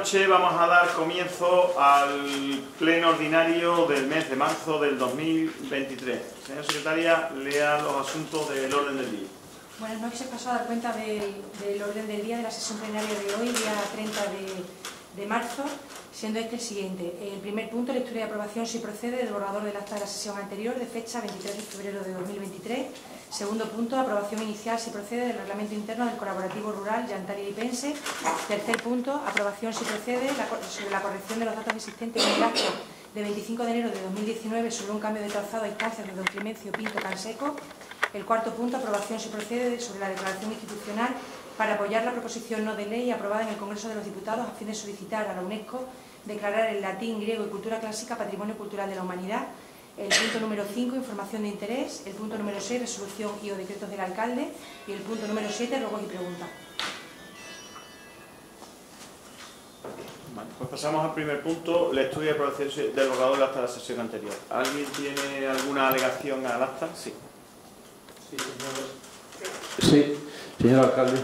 noche vamos a dar comienzo al pleno ordinario del mes de marzo del 2023. Señora secretaria, lea los asuntos del orden del día. Buenas noches. Paso a dar cuenta del orden del día de la sesión plenaria de hoy, día 30 de marzo, siendo este el siguiente. El primer punto, lectura y aprobación, si procede, del borrador del acta de la sesión anterior, de fecha 23 de febrero de 2023. Segundo punto, aprobación inicial, si procede, del reglamento interno del colaborativo rural Yantal y Lipense. Tercer punto, aprobación, si procede, sobre la corrección de los datos existentes en el acta de 25 de enero de 2019 sobre un cambio de trazado a instancias de don Clemencio Pinto Canseco. El cuarto punto, aprobación, si procede, sobre la declaración institucional para apoyar la proposición no de ley aprobada en el Congreso de los Diputados a fin de solicitar a la UNESCO declarar el latín, griego y cultura clásica Patrimonio Cultural de la Humanidad. El punto número 5, información de interés. El punto número 6, resolución y o decretos del alcalde. Y el punto número 7, ruegos y preguntas. Vale, pues pasamos al primer punto, lectura y aprobación del borrador hasta la sesión anterior. ¿Alguien tiene alguna alegación al acta? Sí. Sí, señor alcalde.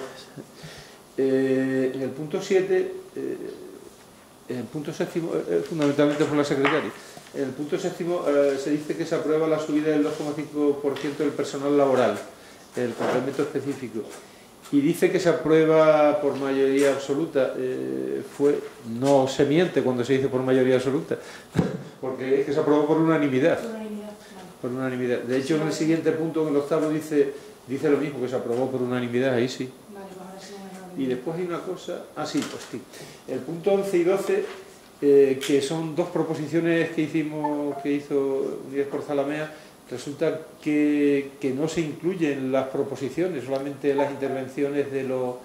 En el punto 7, en el punto séptimo, fundamentalmente por la secretaria, en el punto séptimo se dice que se aprueba la subida del 2,5% del personal laboral, el complemento específico, y dice que se aprueba por mayoría absoluta. No se miente cuando se dice por mayoría absoluta, porque es que se aprobó por unanimidad. Por unanimidad. De hecho, en el siguiente punto, en el octavo, dice lo mismo, que se aprobó por unanimidad, ahí sí. Y después hay una cosa... Ah, sí, pues sí. El punto 11 y 12, que son dos proposiciones que hizo Unidas por Zalamea, resulta que no se incluyen las proposiciones, solamente las intervenciones de los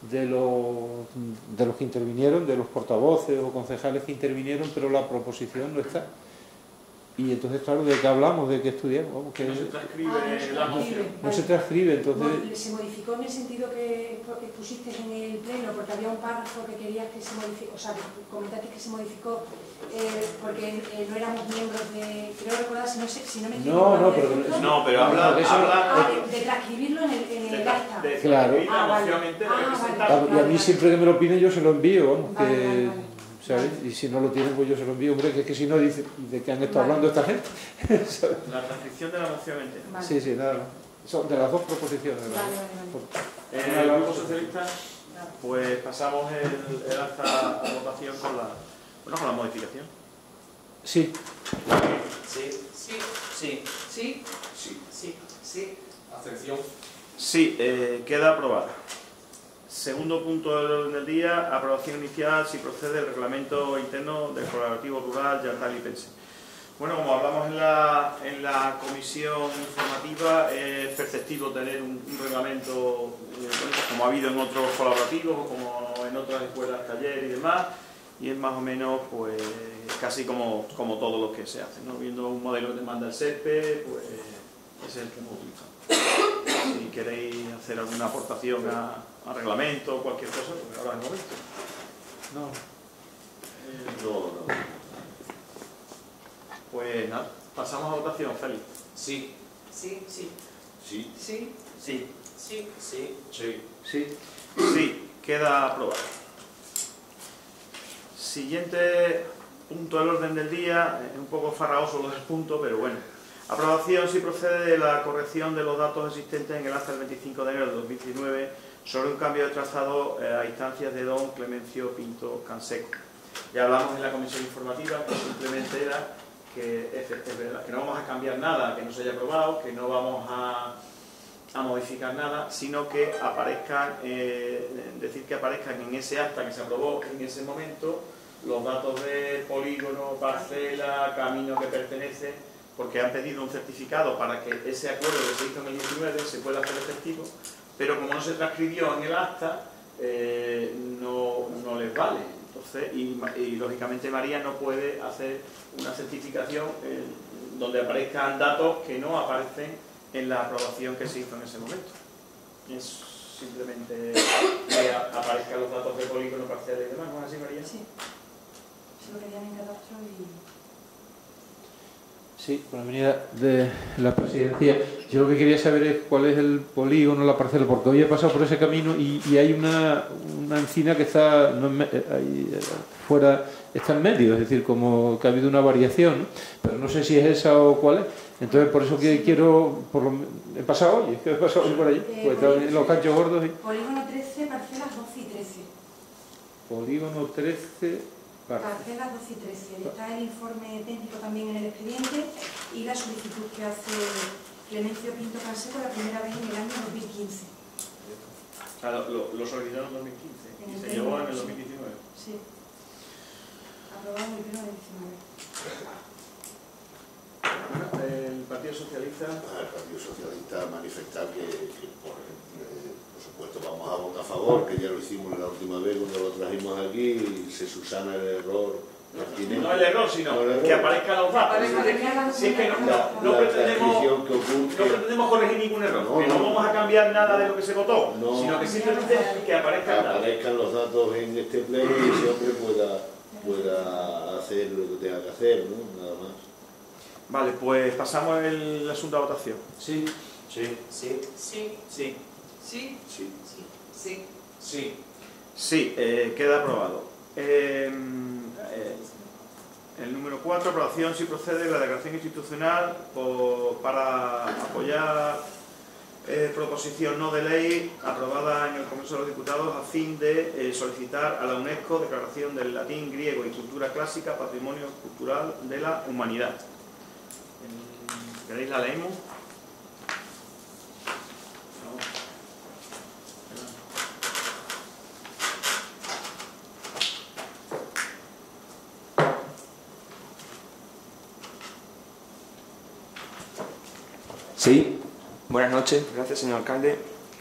que intervinieron, de los portavoces o concejales que intervinieron, pero la proposición no está. Y entonces, claro, ¿de qué hablamos? ¿De qué estudiamos? Vamos, que no se transcribe la moción. No se transcribe, entonces... Se modificó en el sentido que pusiste en el pleno, porque había un párrafo que querías que se modificó, o sea, que comentaste que se modificó porque no éramos miembros de... Creo recordar, si no me equivoco... pero habla de transcribirlo en el acta. Claro. Vale. Y a mí siempre que me lo piden yo se lo envío, vamos, Vale. ¿sabes? Y si no lo tienen, pues yo se lo envío, hombre, que es que si no dice de qué han estado hablando esta gente. ¿Sabes? La transcripción de la moción entera. Vale. Sí, nada más. Son de las dos proposiciones. En el Grupo Socialista, pues pasamos el acta a votación con la modificación. Sí. Sí. Abstención. Sí, queda aprobada. Segundo punto del orden del día, aprobación inicial, si procede, el reglamento interno del colaborativo rural Yantal y Lipense. Bueno, como hablamos en la comisión informativa, es perceptivo tener un reglamento, como ha habido en otros colaborativos o como en otras escuelas, taller y demás, y es más o menos pues casi como todo lo que se hace, ¿no? Viendo un modelo que te manda el SEPE, pues es el que hemos utilizado. Si queréis hacer alguna aportación a reglamento o cualquier cosa, pues ahora es el momento. No. Pues nada, pasamos a votación, Félix. Sí. Sí, queda aprobado. Siguiente punto del orden del día, es un poco farragoso lo del punto, pero bueno. Aprobación, si procede, de la corrección de los datos existentes en el acta del 25 de enero de 2019 sobre un cambio de trazado a instancias de don Clemencio Pinto Canseco. Ya hablamos en la comisión informativa que simplemente era que es verdad, que no vamos a cambiar nada que no se haya aprobado, que no vamos a modificar nada, sino que aparezcan en ese acta que se aprobó en ese momento los datos de polígono, parcela, camino que pertenece, porque han pedido un certificado para que ese acuerdo que se hizo en el 19 se pueda hacer efectivo, pero como no se transcribió en el acta, no les vale. Entonces, y lógicamente María no puede hacer una certificación donde aparezcan datos que no aparecen en la aprobación que se hizo en ese momento. Es simplemente que aparezcan los datos de polígono, parcial y demás, ¿no es así, María? Sí. Se lo querían en cadastro y... Sí, por la avenida de la Presidencia. Yo lo que quería saber es cuál es el polígono, la parcela, porque hoy he pasado por ese camino y hay una encina que está ahí, fuera, está en medio, es decir, como que ha habido una variación, ¿no? Pero no sé si es esa o cuál es. Entonces, por eso que quiero, he pasado hoy, es que he pasado hoy por allí, pues estaba en los Canchos Gordos. Polígono 13, parcelas 12 y 13. Polígono 13, parcelas 12 y 13. Ahí está el informe técnico también en el expediente y la solicitud que hace Clemencio Pinto Canseco la primera vez en el año 2015. Lo solicitaron en 2015 y se llevó en el 2019. Sí. Aprobado en el pleno del 19. Bueno, el Partido Socialista... El Partido Socialista manifestar que por supuesto vamos a votar a favor, que ya lo hicimos la última vez cuando lo trajimos aquí y se subsana el error. No el error, sino que aparezcan los datos. Si es que no pretendemos corregir ningún error, no vamos a cambiar nada de lo que se votó, sino que simplemente que aparezcan los datos en este pleno y ese hombre pueda hacer lo que tenga que hacer, ¿no? Nada más. Vale, pues pasamos el asunto a votación. Sí. Sí. Sí. Sí. Sí. Sí. Sí. Sí. Sí, queda aprobado. El número 4, aprobación si procede la declaración institucional para apoyar proposición no de ley aprobada en el Congreso de los Diputados a fin de solicitar a la UNESCO declaración del latín, griego y cultura clásica patrimonio cultural de la humanidad. ¿Queréis la leemos? Sí, buenas noches, gracias señor alcalde.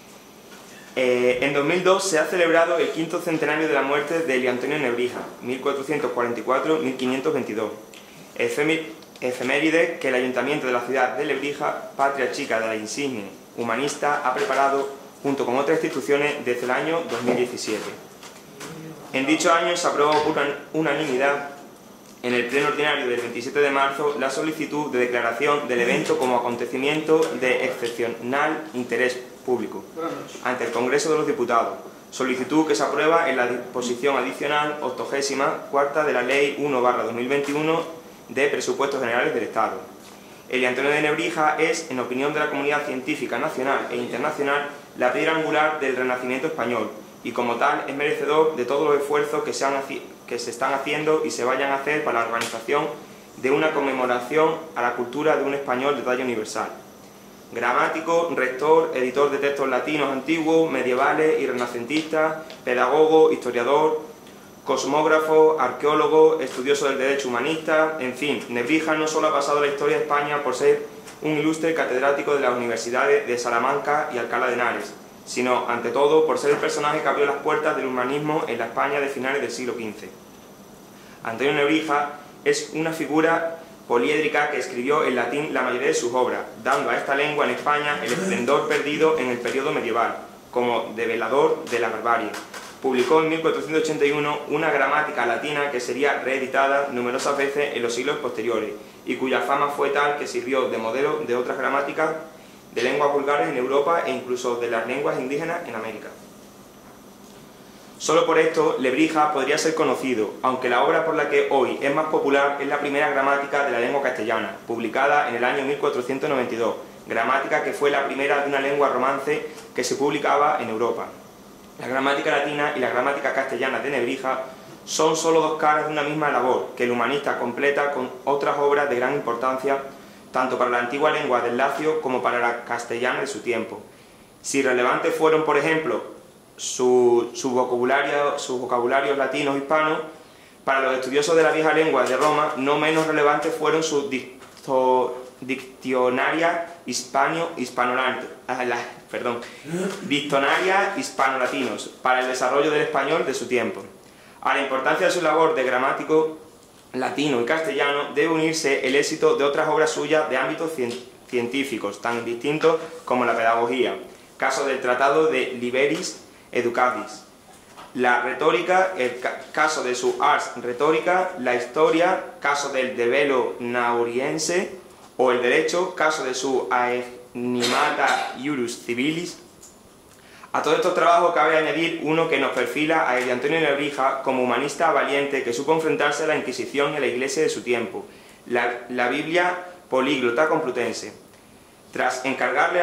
En 2002 se ha celebrado el quinto centenario de la muerte de Elio Antonio Nebrija, 1444-1522, efeméride que el Ayuntamiento de la ciudad de Lebrija, patria chica de la insignia humanista, ha preparado junto con otras instituciones desde el año 2017. En dicho año se aprobó por unanimidad en el pleno ordinario del 27 de marzo la solicitud de declaración del evento como acontecimiento de excepcional interés público ante el Congreso de los Diputados, solicitud que se aprueba en la disposición adicional 84ª de la Ley 1/2021 de Presupuestos Generales del Estado. Elio Antonio de Nebrija es, en opinión de la comunidad científica nacional e internacional, la piedra angular del Renacimiento español y como tal es merecedor de todos los esfuerzos que se están haciendo y se vayan a hacer para la organización de una conmemoración a la cultura de un español de talla universal. Gramático, rector, editor de textos latinos antiguos, medievales y renacentistas, pedagogo, historiador, cosmógrafo, arqueólogo, estudioso del derecho humanista, en fin, Nebrija no solo ha pasado a la historia de España por ser un ilustre catedrático de las universidades de Salamanca y Alcalá de Henares, sino, ante todo, por ser el personaje que abrió las puertas del humanismo en la España de finales del siglo XV. Antonio Nebrija es una figura poliédrica que escribió en latín la mayoría de sus obras, dando a esta lengua en España el esplendor perdido en el periodo medieval, como develador de la barbarie. Publicó en 1481 una gramática latina que sería reeditada numerosas veces en los siglos posteriores y cuya fama fue tal que sirvió de modelo de otras gramáticas de lenguas vulgares en Europa e incluso de las lenguas indígenas en América. Solo por esto, Lebrija podría ser conocido, aunque la obra por la que hoy es más popular es la primera gramática de la lengua castellana, publicada en el año 1492, gramática que fue la primera de una lengua romance que se publicaba en Europa. La gramática latina y la gramática castellana de Nebrija son solo dos caras de una misma labor, que el humanista completa con otras obras de gran importancia, tanto para la antigua lengua del Lacio como para la castellana de su tiempo. Si relevantes fueron, por ejemplo, sus vocabularios latinos hispanos, para los estudiosos de la vieja lengua de Roma, no menos relevantes fueron sus diccionaria hispano-latinos para el desarrollo del español de su tiempo. A la importancia de su labor de gramático latino y castellano debe unirse el éxito de otras obras suyas de ámbitos científicos tan distintos como la pedagogía, caso del Tratado de Liberis Educandis, la retórica, el caso de su Ars Rhetorica, la historia, caso del De Velo Nauriense, o el derecho, caso de su Aegnimata Iurus Civilis. A todos estos trabajos cabe añadir uno que nos perfila a Elio Antonio de Nebrija como humanista valiente que supo enfrentarse a la Inquisición y a la Iglesia de su tiempo, la Biblia políglota complutense. Tras encargarle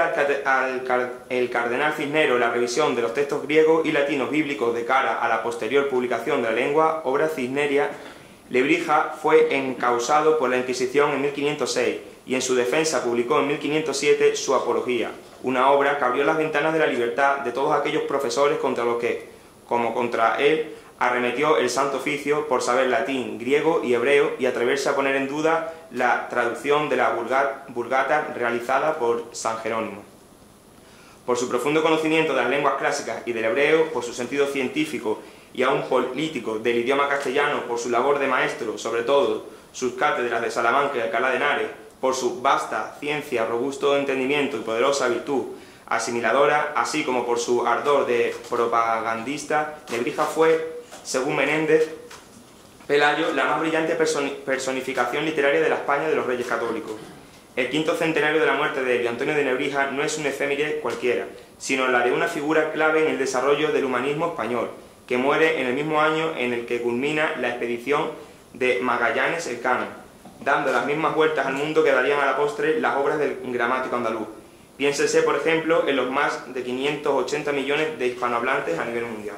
al cardenal Cisneros la revisión de los textos griegos y latinos bíblicos de cara a la posterior publicación de la lengua obra cisneria, Lebrija fue encausado por la Inquisición en 1506 y en su defensa publicó en 1507 su Apología, una obra que abrió las ventanas de la libertad de todos aquellos profesores contra los que, como contra él, arremetió el Santo Oficio por saber latín, griego y hebreo y atreverse a poner en duda la traducción de la Vulgata realizada por San Jerónimo. Por su profundo conocimiento de las lenguas clásicas y del hebreo, por su sentido científico y aún político del idioma castellano, por su labor de maestro, sobre todo sus cátedras de Salamanca y Alcalá de Henares, por su vasta ciencia, robusto entendimiento y poderosa virtud asimiladora, así como por su ardor de propagandista, Nebrija fue, según Menéndez Pelayo, la más brillante personificación literaria de la España de los Reyes Católicos. El quinto centenario de la muerte de Elio Antonio de Nebrija no es un efeméride cualquiera, sino la de una figura clave en el desarrollo del humanismo español, que muere en el mismo año en el que culmina la expedición de Magallanes Elcano, dando las mismas vueltas al mundo que darían a la postre las obras del gramático andaluz. Piénsese, por ejemplo, en los más de 580 millones de hispanohablantes a nivel mundial.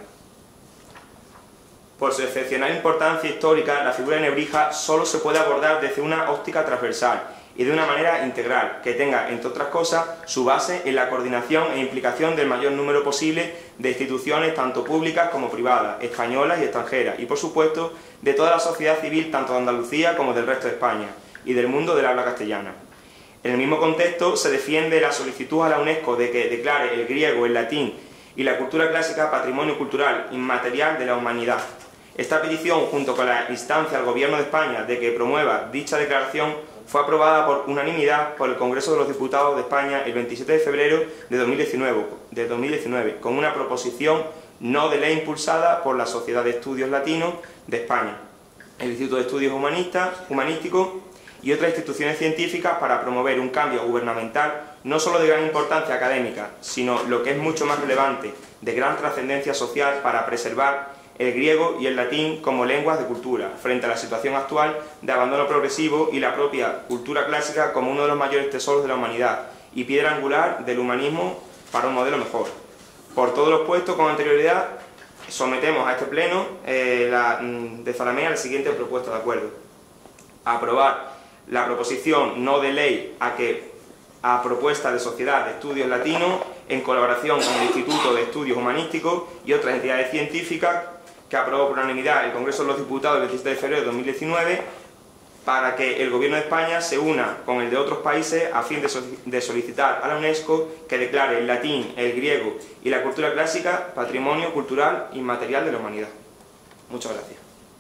Por su excepcional importancia histórica, la figura de Nebrija solo se puede abordar desde una óptica transversal y de una manera integral, que tenga, entre otras cosas, su base en la coordinación e implicación del mayor número posible de instituciones tanto públicas como privadas, españolas y extranjeras, y por supuesto de toda la sociedad civil tanto de Andalucía como del resto de España, y del mundo del habla castellana. En el mismo contexto se defiende la solicitud a la UNESCO de que declare el griego, el latín y la cultura clásica patrimonio cultural inmaterial de la humanidad. Esta petición, junto con la instancia al Gobierno de España de que promueva dicha declaración, fue aprobada por unanimidad por el Congreso de los Diputados de España el 27 de febrero de 2019, con una proposición no de ley impulsada por la Sociedad de Estudios Latinos de España, el Instituto de Estudios Humanísticos y otras instituciones científicas para promover un cambio gubernamental no solo de gran importancia académica, sino, lo que es mucho más relevante, de gran trascendencia social para preservar el griego y el latín como lenguas de cultura, frente a la situación actual de abandono progresivo y la propia cultura clásica como uno de los mayores tesoros de la humanidad y piedra angular del humanismo para un modelo mejor. Por todo lo expuesto con anterioridad, sometemos a este pleno de Zalamea la siguiente propuesta de acuerdo. Aprobar la proposición no de ley a propuesta de Sociedad de Estudios Latinos en colaboración con el Instituto de Estudios Humanísticos y otras entidades científicas que aprobó por unanimidad el Congreso de los Diputados el 27 de febrero de 2019 para que el Gobierno de España se una con el de otros países a fin de solicitar a la UNESCO que declare el latín, el griego y la cultura clásica patrimonio cultural inmaterial de la humanidad. Muchas gracias.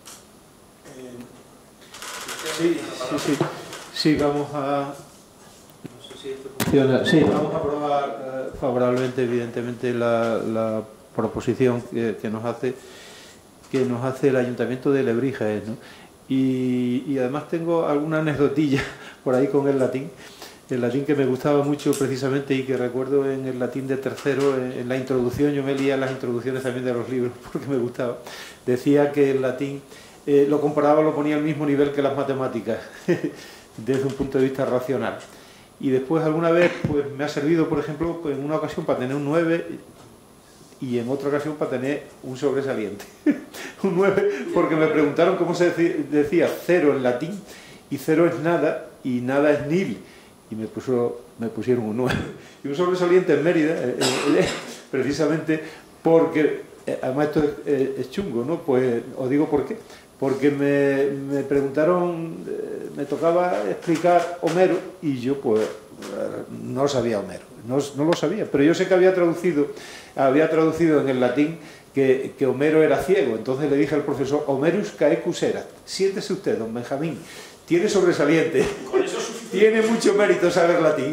Sí, vamos a... No sé si esto funciona. Sí, vamos a aprobar favorablemente, evidentemente, la proposición que nos hace el Ayuntamiento de Lebrija, ¿no? Y además tengo alguna aneddotilla por ahí con el latín que me gustaba mucho precisamente y que recuerdo en el latín de tercero, en la introducción, yo me leía las introducciones también de los libros porque me gustaba. Decía que el latín lo comparaba, lo ponía al mismo nivel que las matemáticas desde un punto de vista racional. Y después alguna vez pues me ha servido, por ejemplo, pues, en una ocasión para tener un 9 y en otra ocasión para tener un sobresaliente. Un 9 porque me preguntaron cómo se decía cero en latín y cero es nada y nada es nil y me pusieron un 9. Y un sobresaliente en Mérida, precisamente porque, además esto es chungo, ¿no? Pues os digo por qué. Porque me preguntaron, me tocaba explicar Homero y yo pues no sabía Homero, no lo sabía, pero yo sé que había traducido en el latín que Homero era ciego, entonces le dije al profesor, Homerus caecus erat, siéntese usted, don Benjamín, tiene sobresaliente, tiene mucho mérito saber latín,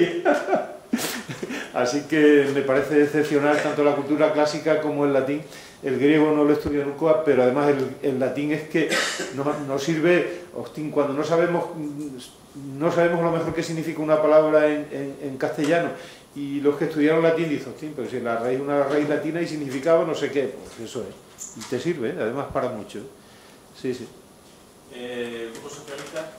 decía. Así que me parece excepcional tanto la cultura clásica como el latín, el griego no lo he estudiado nunca, pero además el latín es que nos sirve, cuando no sabemos a lo mejor qué significa una palabra en castellano, y los que estudiaron latín dicen, hostia, pero si la raíz una raíz latina y significaba no sé qué, pues eso es. Y te sirve, además para mucho. Sí, sí. ¿El Grupo Socialista?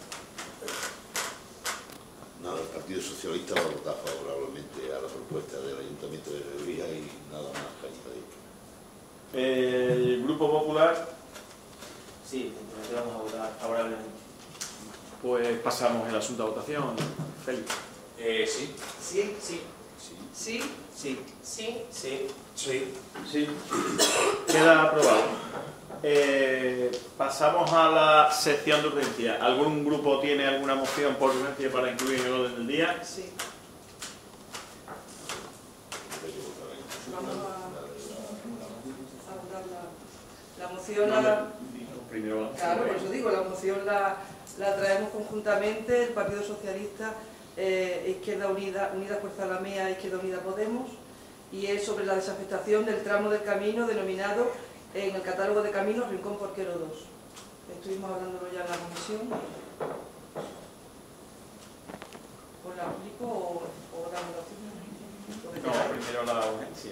Nada, el Partido Socialista va a votar favorablemente a la propuesta del Ayuntamiento de Lebrija y nada más que añadir. ¿El Grupo Popular? Sí, vamos a votar favorablemente. Pues pasamos el asunto a votación. Félix. Sí. Sí, sí. Sí. Sí. Sí. Sí. Sí. Sí. Queda aprobado. Pasamos a la sección de urgencia. ¿Algún grupo tiene alguna moción por urgencia para incluir en el orden del día? Sí. Vamos a votar la moción. Primero, Claro, por eso digo, la moción la traemos conjuntamente el Partido Socialista, Izquierda Unida, Fuerza Alamea, Izquierda Unida Podemos, y es sobre la desafectación del tramo del camino denominado en el catálogo de caminos Rincón Porquero 2. Estuvimos hablándolo ya en la comisión. ¿Os la explico o la votación? No, primero la urgencia.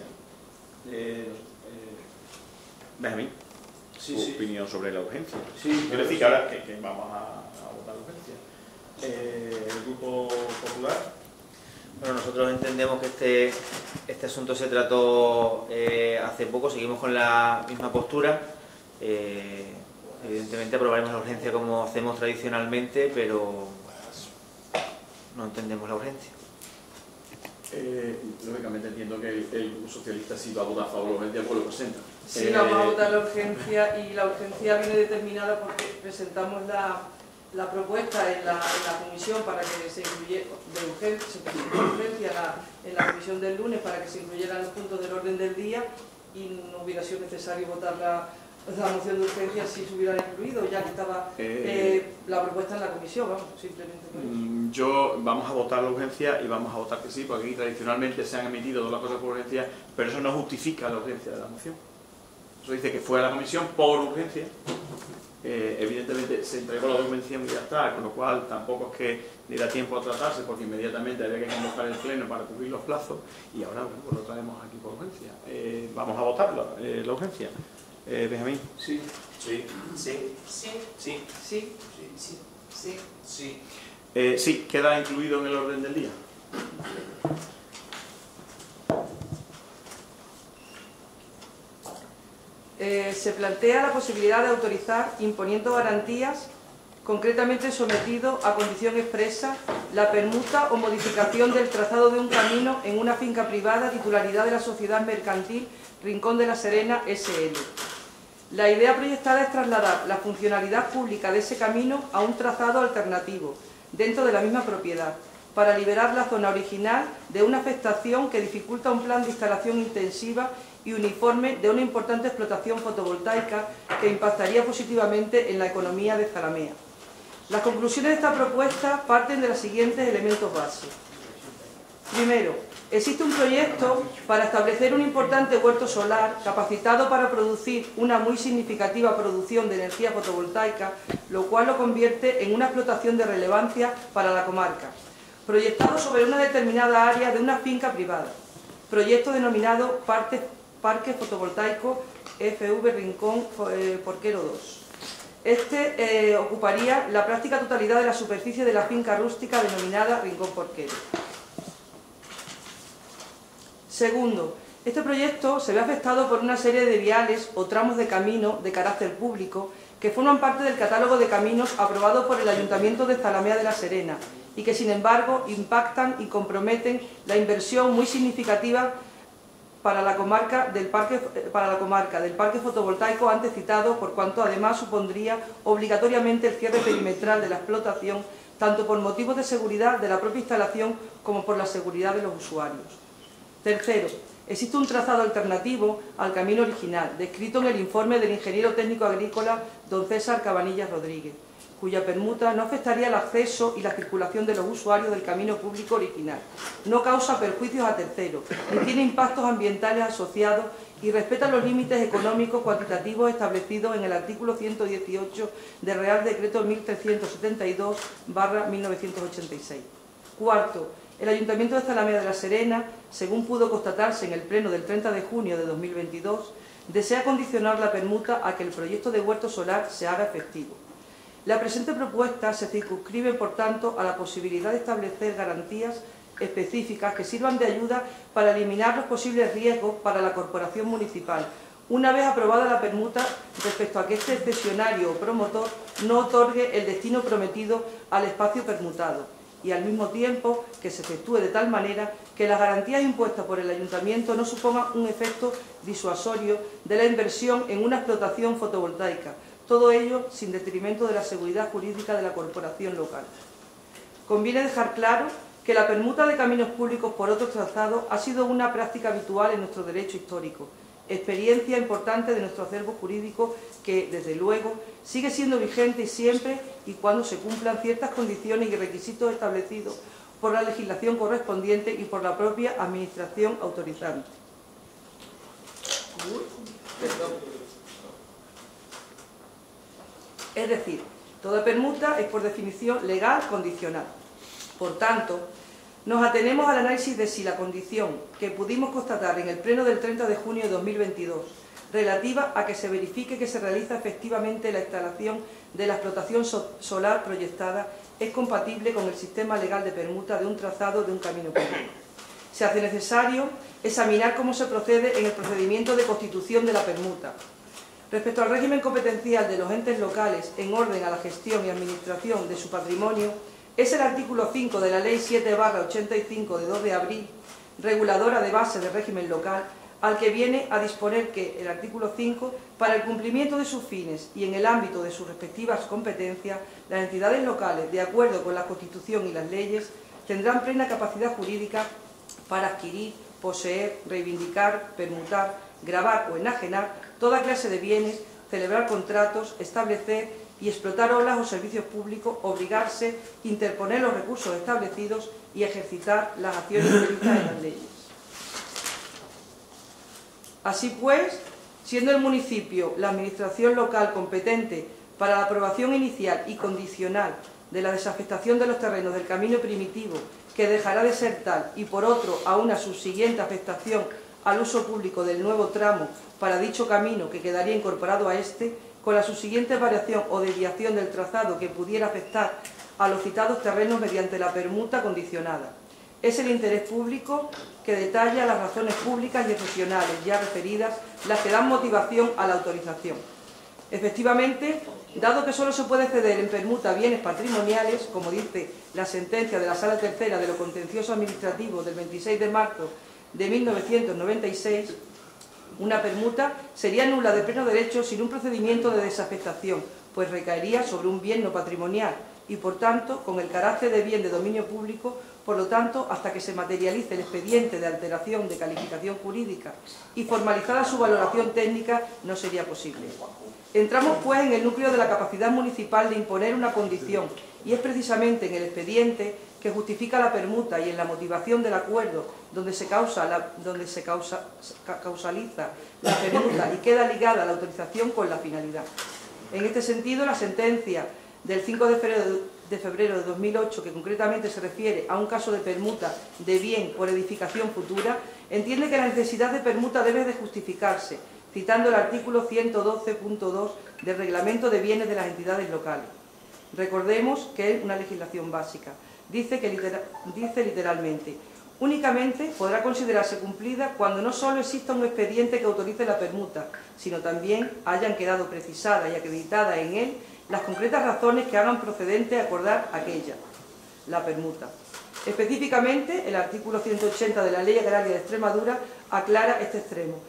Benjamín, su opinión sobre la urgencia. Sí, Quiero decir que ahora que vamos a votar la urgencia. ¿El Grupo Popular? Bueno, nosotros entendemos que este asunto se trató hace poco, seguimos con la misma postura. Evidentemente aprobaremos la urgencia como hacemos tradicionalmente, pero no entendemos la urgencia. Lógicamente entiendo que el Grupo Socialista sí va a votar favorablemente, pues lo presenta. Sí, vamos a votar la urgencia, y la urgencia viene determinada porque presentamos la propuesta en la comisión para que se incluyera de urgencia en la comisión del lunes para que se incluyeran los puntos del orden del día, y no hubiera sido necesario votar la moción de urgencia si se hubiera incluido, ya que estaba la propuesta en la comisión, vamos, simplemente por eso. Vamos a votar la urgencia y vamos a votar que sí, porque aquí tradicionalmente se han emitido todas las cosas por urgencia, pero eso no justifica la urgencia de la moción. Eso dice que fue a la comisión por urgencia. Evidentemente se entregó la documentación y ya está, con lo cual tampoco es que le da tiempo a tratarse, porque inmediatamente había que convocar el pleno para cubrir los plazos, y ahora bueno, pues lo traemos aquí por urgencia. Vamos a votar la urgencia. Benjamín. Sí. Sí. Sí. Sí. Sí. Sí. Sí. Sí. Sí. Sí, queda incluido en el orden del día. Se plantea la posibilidad de autorizar, imponiendo garantías, concretamente sometido a condición expresa, la permuta o modificación del trazado de un camino en una finca privada titularidad de la Sociedad Mercantil Rincón de la Serena, S.L. La idea proyectada es trasladar la funcionalidad pública de ese camino a un trazado alternativo, dentro de la misma propiedad, para liberar la zona original de una afectación que dificulta un plan de instalación intensiva y uniforme de una importante explotación fotovoltaica que impactaría positivamente en la economía de Zalamea. Las conclusiones de esta propuesta parten de los siguientes elementos básicos. Primero, existe un proyecto para establecer un importante huerto solar capacitado para producir una muy significativa producción de energía fotovoltaica, lo cual lo convierte en una explotación de relevancia para la comarca. Proyectado sobre una determinada área de una finca privada. Proyecto denominado Parque Fotovoltaico FV Rincón Porquero 2. Este ocuparía la práctica totalidad de la superficie de la finca rústica denominada Rincón Porquero. Segundo, este proyecto se ve afectado por una serie de viales o tramos de camino de carácter público que forman parte del catálogo de caminos aprobado por el Ayuntamiento de Zalamea de la Serena y que, sin embargo, impactan y comprometen la inversión muy significativa para la comarca del parque fotovoltaico antes citado, por cuanto además supondría obligatoriamente el cierre perimetral de la explotación, tanto por motivos de seguridad de la propia instalación como por la seguridad de los usuarios. Tercero, existe un trazado alternativo al camino original, descrito en el informe del ingeniero técnico agrícola don César Cabanillas Rodríguez, cuya permuta no afectaría el acceso y la circulación de los usuarios del camino público original, no causa perjuicios a terceros, ni tiene impactos ambientales asociados y respeta los límites económicos cuantitativos establecidos en el artículo 118 del Real Decreto 1372/1986. Cuarto, el Ayuntamiento de Zalamea de la Serena, según pudo constatarse en el Pleno del 30 de junio de 2022, desea condicionar la permuta a que el proyecto de huerto solar se haga efectivo. La presente propuesta se circunscribe, por tanto, a la posibilidad de establecer garantías específicas que sirvan de ayuda para eliminar los posibles riesgos para la corporación municipal, una vez aprobada la permuta, respecto a que este cesionario o promotor no otorgue el destino prometido al espacio permutado, y al mismo tiempo que se efectúe de tal manera que las garantías impuestas por el Ayuntamiento no supongan un efecto disuasorio de la inversión en una explotación fotovoltaica, todo ello sin detrimento de la seguridad jurídica de la corporación local. Conviene dejar claro que la permuta de caminos públicos por otros trazados ha sido una práctica habitual en nuestro derecho histórico, experiencia importante de nuestro acervo jurídico que, desde luego, sigue siendo vigente siempre y cuando se cumplan ciertas condiciones y requisitos establecidos por la legislación correspondiente y por la propia Administración autorizante. Es decir, toda permuta es por definición legal condicional. Por tanto, nos atenemos al análisis de si la condición que pudimos constatar en el Pleno del 30 de junio de 2022, relativa a que se verifique que se realiza efectivamente la instalación de la explotación solar proyectada, es compatible con el sistema legal de permuta de un trazado de un camino público. Se hace necesario examinar cómo se procede en el procedimiento de constitución de la permuta. Respecto al régimen competencial de los entes locales en orden a la gestión y administración de su patrimonio, es el artículo 5 de la Ley 7/85 de 2 de abril, reguladora de base del régimen local, al que viene a disponer que el artículo 5, para el cumplimiento de sus fines y en el ámbito de sus respectivas competencias, las entidades locales, de acuerdo con la Constitución y las leyes, tendrán plena capacidad jurídica para adquirir, poseer, reivindicar, permutar, gravar o enajenar toda clase de bienes, celebrar contratos, establecer y explotar obras o servicios públicos, obligarse, interponer los recursos establecidos y ejercitar las acciones previstas en las leyes. Así pues, siendo el municipio la administración local competente para la aprobación inicial y condicional de la desafectación de los terrenos del camino primitivo, que dejará de ser tal, y por otro a una subsiguiente afectación al uso público del nuevo tramo para dicho camino que quedaría incorporado a este, con la subsiguiente variación o desviación del trazado que pudiera afectar a los citados terrenos mediante la permuta condicionada. Es el interés público que detalla las razones públicas y excepcionales ya referidas las que dan motivación a la autorización. Efectivamente, dado que solo se puede ceder en permuta bienes patrimoniales, como dice la sentencia de la Sala Tercera de lo Contencioso Administrativo del 26 de marzo de 1996, una permuta sería nula de pleno derecho sin un procedimiento de desafectación, pues recaería sobre un bien no patrimonial y, por tanto, con el carácter de bien de dominio público, por lo tanto, hasta que se materialice el expediente de alteración de calificación jurídica y formalizada su valoración técnica, no sería posible. Entramos, pues, en el núcleo de la capacidad municipal de imponer una condición, y es precisamente en el expediente que justifica la permuta y en la motivación del acuerdo donde se causaliza la permuta y queda ligada la autorización con la finalidad. En este sentido, la sentencia del 5 de febrero de 2008, que concretamente se refiere a un caso de permuta de bien por edificación futura, entiende que la necesidad de permuta debe de justificarse, citando el artículo 112.2 del Reglamento de Bienes de las Entidades Locales. Recordemos que es una legislación básica. Dice literalmente: únicamente podrá considerarse cumplida cuando no solo exista un expediente que autorice la permuta, sino también hayan quedado precisadas y acreditadas en él las concretas razones que hagan procedente acordar aquella, la permuta. Específicamente, el artículo 180 de la Ley Agraria de Extremadura aclara este extremo.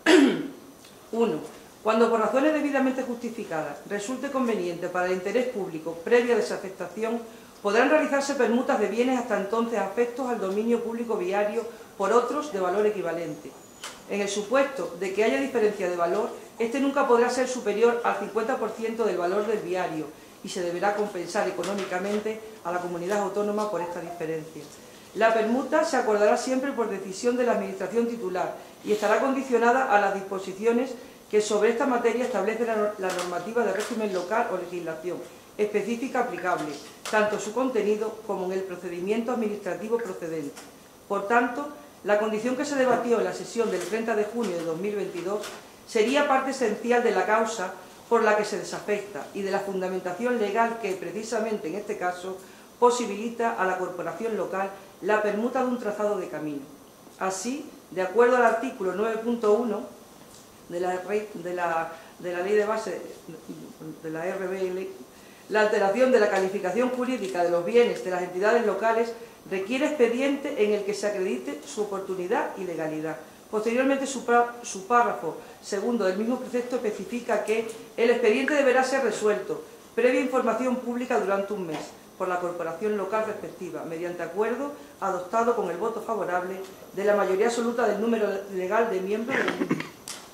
1. Cuando por razones debidamente justificadas resulte conveniente para el interés público previa desafectación, podrán realizarse permutas de bienes hasta entonces afectos al dominio público viario por otros de valor equivalente. En el supuesto de que haya diferencia de valor, este nunca podrá ser superior al 50% del valor del viario y se deberá compensar económicamente a la comunidad autónoma por esta diferencia. La permuta se acordará siempre por decisión de la Administración titular y estará condicionada a las disposiciones que sobre esta materia establece la normativa de régimen local o legislación específica aplicable, tanto en su contenido como en el procedimiento administrativo procedente. Por tanto, la condición que se debatió en la sesión del 30 de junio de 2022 sería parte esencial de la causa por la que se desafecta y de la fundamentación legal que, precisamente en este caso, posibilita a la corporación local la permuta de un trazado de camino. Así, de acuerdo al artículo 9.1 de la Ley de Base de la RBL, la alteración de la calificación jurídica de los bienes de las entidades locales requiere expediente en el que se acredite su oportunidad y legalidad. Posteriormente, su párrafo segundo del mismo precepto especifica que el expediente deberá ser resuelto, previa información pública durante un mes, por la corporación local respectiva, mediante acuerdo adoptado con el voto favorable de la mayoría absoluta del número legal de miembros del municipio.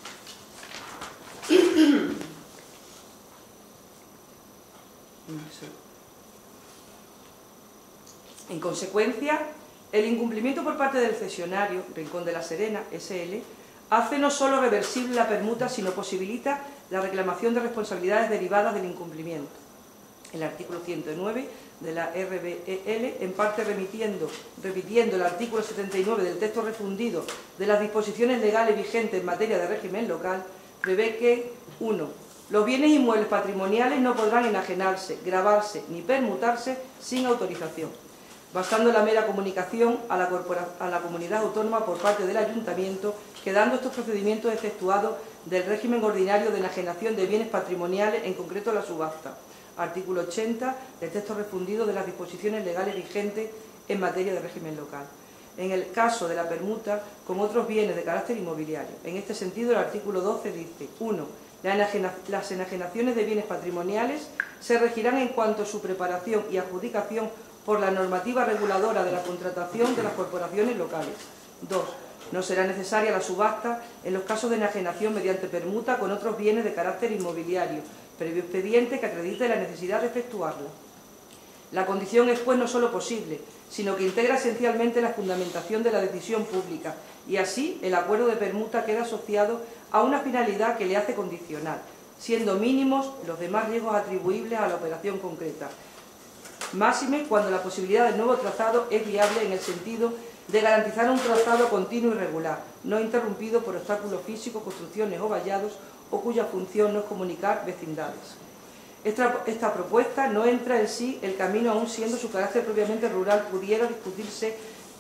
En consecuencia, el incumplimiento por parte del cesionario, Rincón de la Serena, S.L., hace no solo reversible la permuta, sino posibilita la reclamación de responsabilidades derivadas del incumplimiento. El artículo 109 de la RBL, en parte repitiendo el artículo 79 del texto refundido de las disposiciones legales vigentes en materia de régimen local, prevé que 1. Los bienes inmuebles patrimoniales no podrán enajenarse, gravarse ni permutarse sin autorización, bastando la mera comunicación a la comunidad autónoma por parte del Ayuntamiento, quedando estos procedimientos exceptuados del régimen ordinario de enajenación de bienes patrimoniales, en concreto la subasta. Artículo 80 del texto refundido de las disposiciones legales vigentes en materia de régimen local. En el caso de la permuta con otros bienes de carácter inmobiliario. En este sentido, el artículo 12 dice: 1. Las enajenaciones de bienes patrimoniales se regirán en cuanto a su preparación y adjudicación por la normativa reguladora de la contratación de las corporaciones locales. 2. No será necesaria la subasta en los casos de enajenación mediante permuta con otros bienes de carácter inmobiliario, previo expediente que acredite la necesidad de efectuarla. La condición es, pues, no solo posible, sino que integra esencialmente la fundamentación de la decisión pública, y así el acuerdo de permuta queda asociado a una finalidad que le hace condicional, siendo mínimos los demás riesgos atribuibles a la operación concreta. Máxime cuando la posibilidad del nuevo trazado es viable en el sentido de garantizar un trazado continuo y regular, no interrumpido por obstáculos físicos, construcciones o vallados, o cuya función no es comunicar vecindades. Esta propuesta no entra en sí el camino, aun siendo su carácter propiamente rural, pudiera discutirse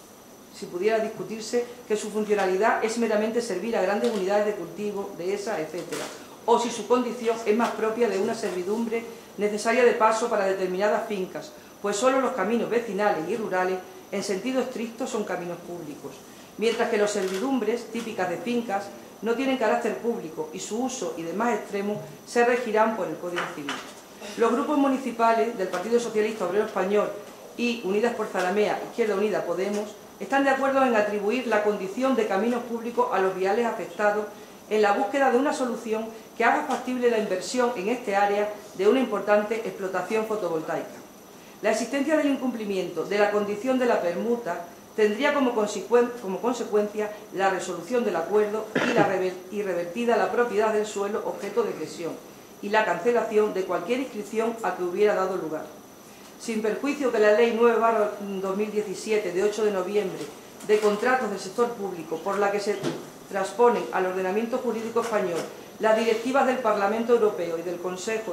que su funcionalidad es meramente servir a grandes unidades de cultivo, dehesa, etc., o si su condición es más propia de una servidumbre necesaria de paso para determinadas fincas, pues solo los caminos vecinales y rurales, en sentido estricto, son caminos públicos, mientras que las servidumbres típicas de fincas no tienen carácter público y su uso y demás extremos se regirán por el Código Civil. Los grupos municipales del Partido Socialista Obrero Español y Unidas por Zalamea, Izquierda Unida, Podemos, están de acuerdo en atribuir la condición de caminos públicos a los viales afectados en la búsqueda de una solución que haga factible la inversión en este área de una importante explotación fotovoltaica. La existencia del incumplimiento de la condición de la permuta tendría como consecuencia la resolución del acuerdo y revertida la propiedad del suelo objeto de cesión y la cancelación de cualquier inscripción a que hubiera dado lugar. Sin perjuicio que la Ley 9/2017 de 8 de noviembre de contratos del sector público, por la que se transponen al ordenamiento jurídico español las directivas del Parlamento Europeo y del Consejo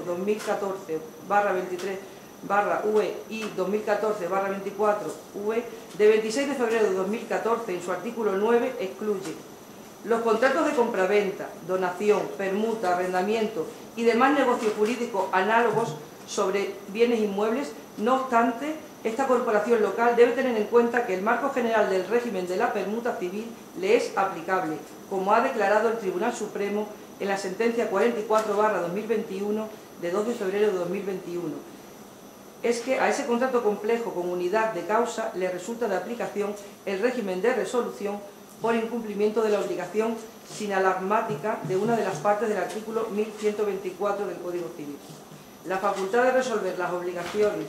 2014/23/UE y 2014/24/UE de 26 de febrero de 2014, en su artículo 9, excluye los contratos de compraventa, donación, permuta, arrendamiento y demás negocios jurídicos análogos sobre bienes inmuebles. No obstante, esta corporación local debe tener en cuenta que el marco general del régimen de la permuta civil le es aplicable, como ha declarado el Tribunal Supremo en la sentencia 44/2021 de 2 de febrero de 2021. Es que a ese contrato complejo con unidad de causa le resulta de aplicación el régimen de resolución por incumplimiento de la obligación sinalagmática de una de las partes del artículo 1124 del Código Civil. La facultad de resolver las obligaciones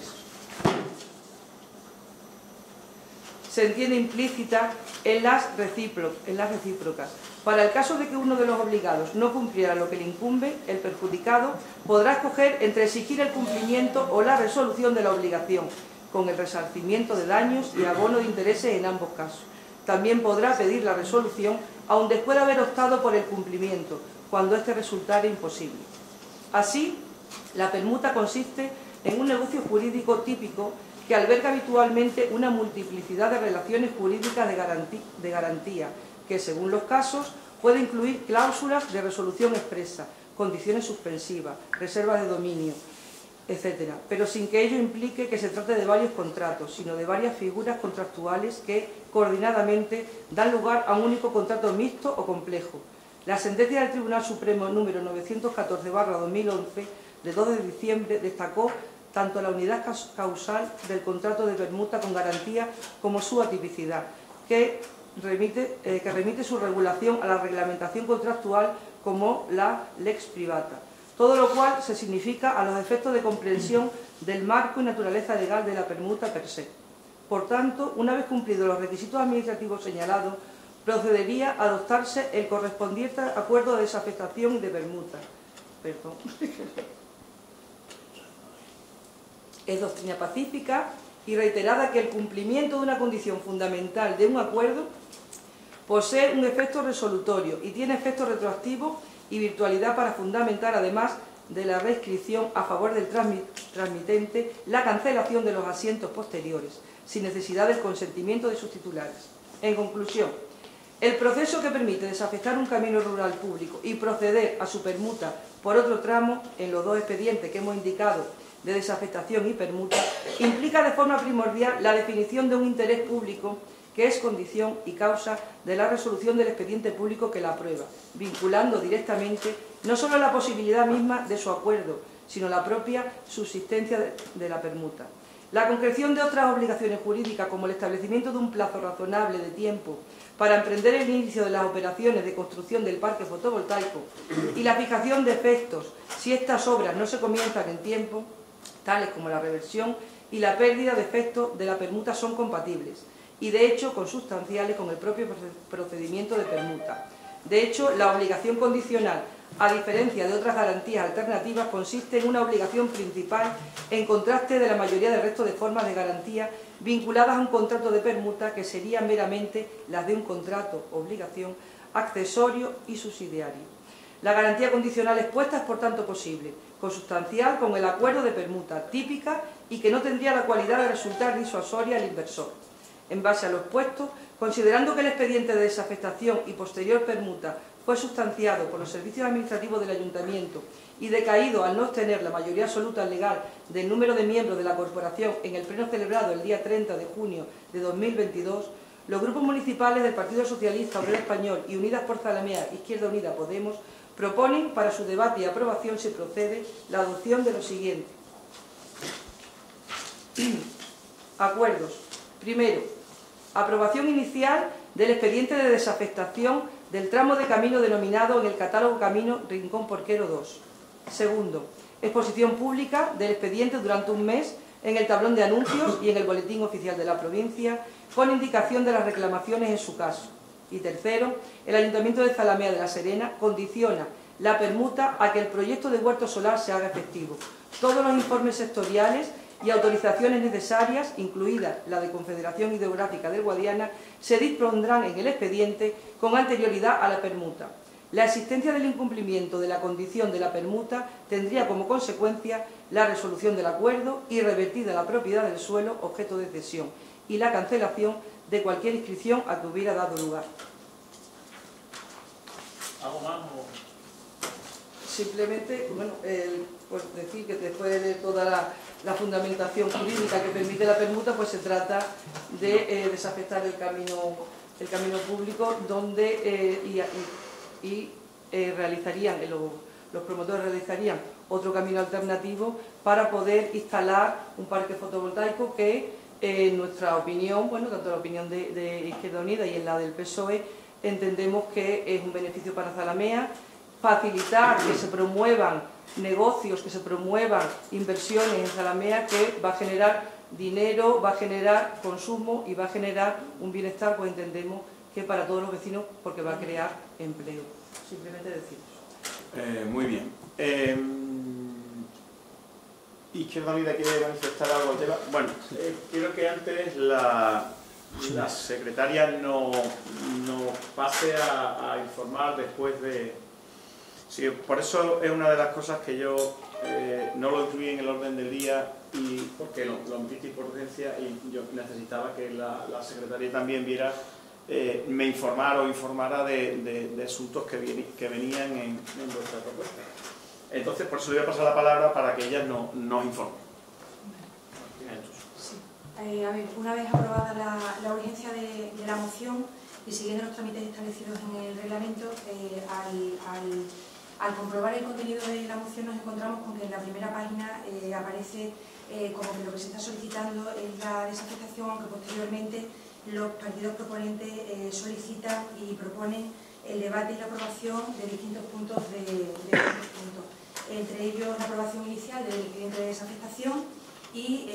se entiende implícita en las recíprocas. Para el caso de que uno de los obligados no cumpliera lo que le incumbe, el perjudicado podrá escoger entre exigir el cumplimiento o la resolución de la obligación, con el resarcimiento de daños y abono de intereses en ambos casos. También podrá pedir la resolución, aun después de haber optado por el cumplimiento, cuando éste resultare imposible. Así, la permuta consiste en un negocio jurídico típico que alberga habitualmente una multiplicidad de relaciones jurídicas de garantía, que según los casos puede incluir cláusulas de resolución expresa, condiciones suspensivas, reservas de dominio, etc., pero sin que ello implique que se trate de varios contratos, sino de varias figuras contractuales que, coordinadamente, dan lugar a un único contrato mixto o complejo. La sentencia del Tribunal Supremo número 914/2011, de 2 de diciembre, destacó tanto la unidad causal del contrato de permuta con garantía como su atipicidad, que remite su regulación a la reglamentación contractual como la lex privata. Todo lo cual se significa a los efectos de comprensión del marco y naturaleza legal de la permuta per se. Por tanto, una vez cumplidos los requisitos administrativos señalados, procedería a adoptarse el correspondiente acuerdo de desafectación y de permuta. Es doctrina pacífica y reiterada que el cumplimiento de una condición fundamental de un acuerdo posee un efecto resolutorio y tiene efecto retroactivo y virtualidad para fundamentar, además de la rescripción a favor del transmitente, la cancelación de los asientos posteriores, sin necesidad del consentimiento de sus titulares. En conclusión, el proceso que permite desafectar un camino rural público y proceder a su permuta por otro tramo, en los dos expedientes que hemos indicado de desafectación y permuta, implica de forma primordial la definición de un interés público que es condición y causa de la resolución del expediente público que la aprueba, vinculando directamente no solo la posibilidad misma de su acuerdo, sino la propia subsistencia de la permuta. La concreción de otras obligaciones jurídicas, como el establecimiento de un plazo razonable de tiempo para emprender el inicio de las operaciones de construcción del parque fotovoltaico y la fijación de efectos si estas obras no se comienzan en tiempo, tales como la reversión y la pérdida de efectos de la permuta, son compatibles y de hecho consustanciales con el propio procedimiento de permuta. De hecho, la obligación condicional, a diferencia de otras garantías alternativas, consiste en una obligación principal en contraste de la mayoría del resto de formas de garantía vinculadas a un contrato de permuta, que serían meramente las de un contrato-obligación accesorio y subsidiario. La garantía condicional expuesta es por tanto posible, consustancial con el acuerdo de permuta, típica y que no tendría la cualidad de resultar disuasoria al inversor. En base a lo expuesto, considerando que el expediente de desafectación y posterior permuta fue sustanciado por los servicios administrativos del Ayuntamiento y decaído al no obtener la mayoría absoluta legal del número de miembros de la corporación en el pleno celebrado el día 30 de junio de 2022, los grupos municipales del Partido Socialista Obrero Español y Unidas por Zalamea, Izquierda Unida, Podemos, proponen para su debate y aprobación, si procede, la adopción de lo siguiente. Acuerdos. Primero, aprobación inicial del expediente de desafectación del tramo de camino denominado en el catálogo Camino Rincón Porquero 2. Segundo, exposición pública del expediente durante un mes en el tablón de anuncios y en el boletín oficial de la provincia, con indicación de las reclamaciones en su caso. Y tercero, el Ayuntamiento de Zalamea de la Serena condiciona la permuta a que el proyecto de huerto solar se haga efectivo. Todos los informes sectoriales y autorizaciones necesarias, incluida la de Confederación Hidrográfica del Guadiana, se dispondrán en el expediente con anterioridad a la permuta. La existencia del incumplimiento de la condición de la permuta tendría como consecuencia la resolución del acuerdo y revertida la propiedad del suelo objeto de cesión y la cancelación de cualquier inscripción a que hubiera dado lugar. ¿Algo más? Simplemente, bueno, pues decir que después de toda la fundamentación jurídica que permite la permuta, pues se trata de desafectar el camino público, donde los promotores realizarían otro camino alternativo para poder instalar un parque fotovoltaico que, en nuestra opinión, bueno, tanto la opinión de Izquierda Unida y en la del PSOE, entendemos que es un beneficio para Zalamea, facilitar que se promuevan negocios, que se promuevan inversiones en Zalamea, que va a generar dinero, va a generar consumo y va a generar un bienestar, pues entendemos que para todos los vecinos, porque va a crear empleo. Simplemente decir eso. Muy bien. Izquierda Unida quiere manifestar algo al tema. Bueno, quiero que antes la secretaria nos pase a informar después de... Sí, por eso es una de las cosas que yo no lo incluí en el orden del día, y porque lo admití por urgencia, y yo necesitaba que la secretaria también viera, me informara o informara de asuntos que venían en nuestra propuesta. Entonces, por eso le voy a pasar la palabra para que ella nos informe. Sí. A ver, una vez aprobada la urgencia de la moción y siguiendo los trámites establecidos en el reglamento, al comprobar el contenido de la moción nos encontramos con que en la primera página aparece como que lo que se está solicitando es la desafectación, aunque posteriormente los partidos proponentes solicitan y proponen el debate y la aprobación de distintos puntos entre ellos la aprobación inicial del expediente de desafectación y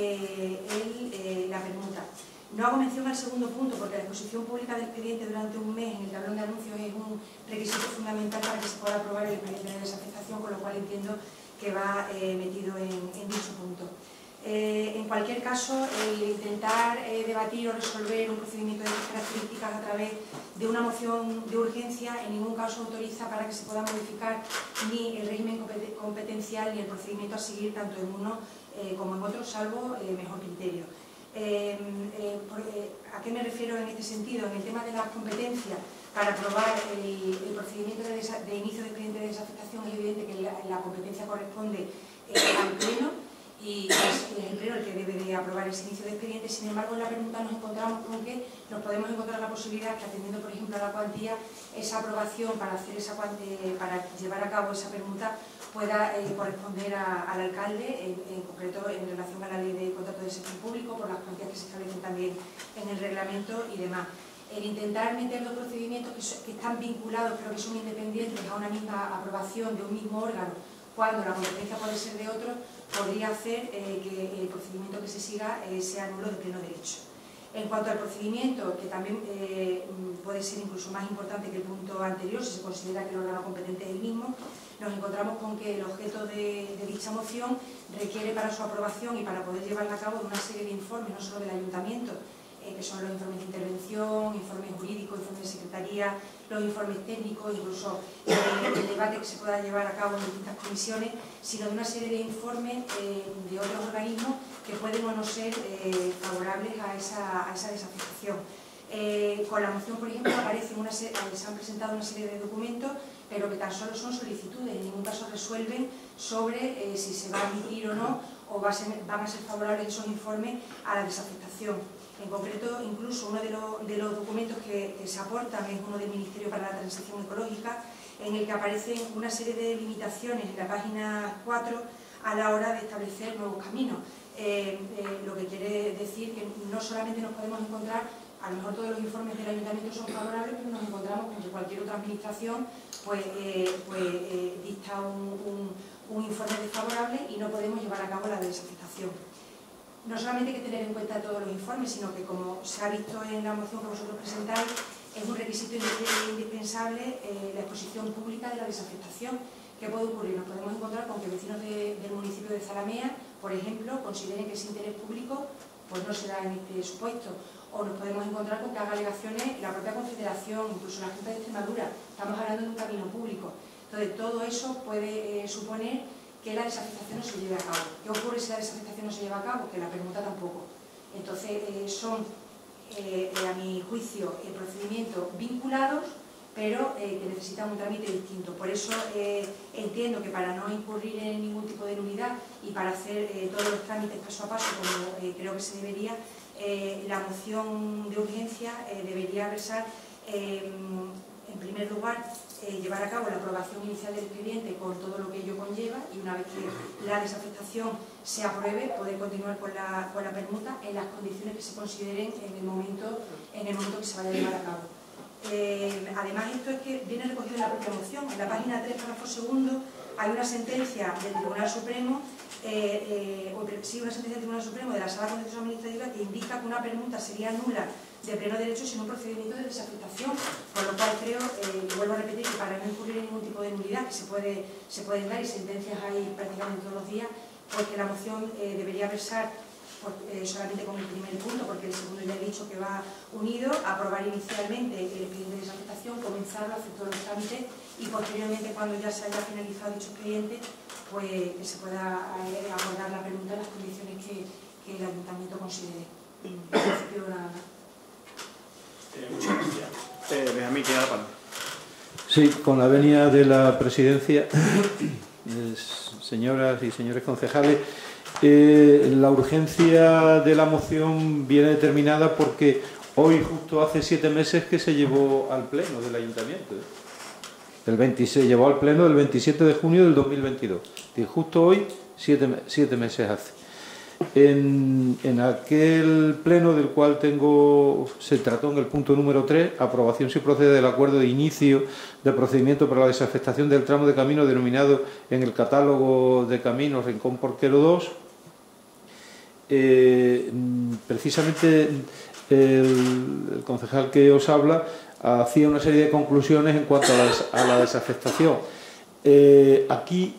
la permuta. No hago mención al segundo punto porque la exposición pública del expediente durante un mes en el tablón de anuncios es un requisito fundamental para que se pueda aprobar el expediente de desafectación, con lo cual entiendo que va metido en dicho punto. En cualquier caso, el intentar debatir o resolver un procedimiento de estas características a través de una moción de urgencia en ningún caso autoriza para que se pueda modificar ni el régimen competencial ni el procedimiento a seguir tanto en uno como en otro, salvo mejor criterio. ¿A qué me refiero en este sentido? En el tema de las competencias, para aprobar el procedimiento de inicio de expediente de desafectación es evidente que la competencia corresponde al Pleno, y es el Pleno el que debe de aprobar ese inicio de expediente. Sin embargo, en la permuta nos encontramos con que nos podemos encontrar la posibilidad que, atendiendo por ejemplo a la cuantía, esa aprobación para hacer para llevar a cabo esa permuta pueda corresponder al alcalde, en concreto en relación a la ley de contrato de sector público, por las cuantías que se establecen también en el reglamento y demás. El intentar meter dos procedimientos que están vinculados pero que son independientes a una misma aprobación de un mismo órgano, cuando la competencia puede ser de otro, podría hacer que el procedimiento que se siga sea nulo de pleno derecho. En cuanto al procedimiento, que también puede ser incluso más importante que el punto anterior, si se considera que el órgano competente es el mismo, nos encontramos con que el objeto de dicha moción requiere para su aprobación y para poder llevarla a cabo de una serie de informes, no solo del ayuntamiento, que son los informes de intervención, informes jurídicos, informes de secretaría, los informes técnicos, incluso el debate que se pueda llevar a cabo en distintas comisiones, sino de una serie de informes de otros organismos que pueden o no ser favorables a esa desafectación. Con la moción, por ejemplo, se han presentado una serie de documentos, pero que tan solo son solicitudes, en ningún caso resuelven sobre si se va a admitir o no, o van a ser favorables esos informes a la desafectación. En concreto, incluso uno de los documentos que se aportan es uno del Ministerio para la Transición Ecológica, en el que aparecen una serie de limitaciones en la página 4 a la hora de establecer nuevos caminos. Lo que quiere decir que no solamente nos podemos encontrar, a lo mejor todos los informes del Ayuntamiento son favorables, pero nos encontramos con que cualquier otra administración dicta un informe desfavorable y no podemos llevar a cabo la desafectación. No solamente hay que tener en cuenta todos los informes, sino que, como se ha visto en la moción que vosotros presentáis, es un requisito indispensable la exposición pública de la desafectación. ¿Qué puede ocurrir? Nos podemos encontrar con que vecinos del municipio de Zalamea, por ejemplo, consideren que ese interés público pues no se da en este supuesto. O nos podemos encontrar con que haga alegaciones la propia Confederación, incluso la Junta de Extremadura. Estamos hablando de un camino público. Entonces, todo eso puede suponer que la desafectación no se lleve a cabo. ¿Qué ocurre si la desafectación no se lleva a cabo? Que la permuta tampoco. Entonces, son, a mi juicio, procedimientos vinculados, pero que necesitan un trámite distinto. Por eso entiendo que para no incurrir en ningún tipo de nulidad y para hacer todos los trámites paso a paso, como creo que se debería, la moción de urgencia debería versar, en primer lugar, llevar a cabo la aprobación inicial del expediente con todo lo que ello conlleva, y una vez que la desafectación se apruebe, poder continuar con la permuta en las condiciones que se consideren en el momento que se vaya a llevar a cabo. Además, esto es que viene recogido en la propia moción. En la página 3, párrafo segundo, hay una sentencia del Tribunal Supremo, una sentencia del Tribunal Supremo de la Sala Contencioso Administrativa que indica que una permuta sería nula de pleno derecho sin un procedimiento de desafectación, por lo cual creo, y vuelvo a repetir, que para no incurrir en ningún tipo de nulidad, que se pueden dar, y sentencias hay prácticamente todos los días, pues que la moción debería versar solamente con el primer punto, porque el segundo ya he dicho que va unido, aprobar inicialmente el expediente de desafectación, comenzarlo, hacer todos los trámites y posteriormente, cuando ya se haya finalizado dicho expediente, pues que se pueda abordar la pregunta en las condiciones que el Ayuntamiento considere. En principio, nada más. Muchas gracias. Benjamín, tiene la palabra. Sí, con la venia de la presidencia, señoras y señores concejales, la urgencia de la moción viene determinada porque hoy justo hace 7 meses que se llevó al pleno del ayuntamiento. Se llevó al pleno el 27 de junio del 2022. Y justo hoy, 7 meses hace. En aquel pleno del cual se trató en el punto número 3, aprobación si procede del acuerdo de inicio de procedimiento para la desafectación del tramo de camino denominado en el catálogo de caminos Rincón Porquero 2. Precisamente el concejal que os habla hacía una serie de conclusiones en cuanto a la desafectación. Aquí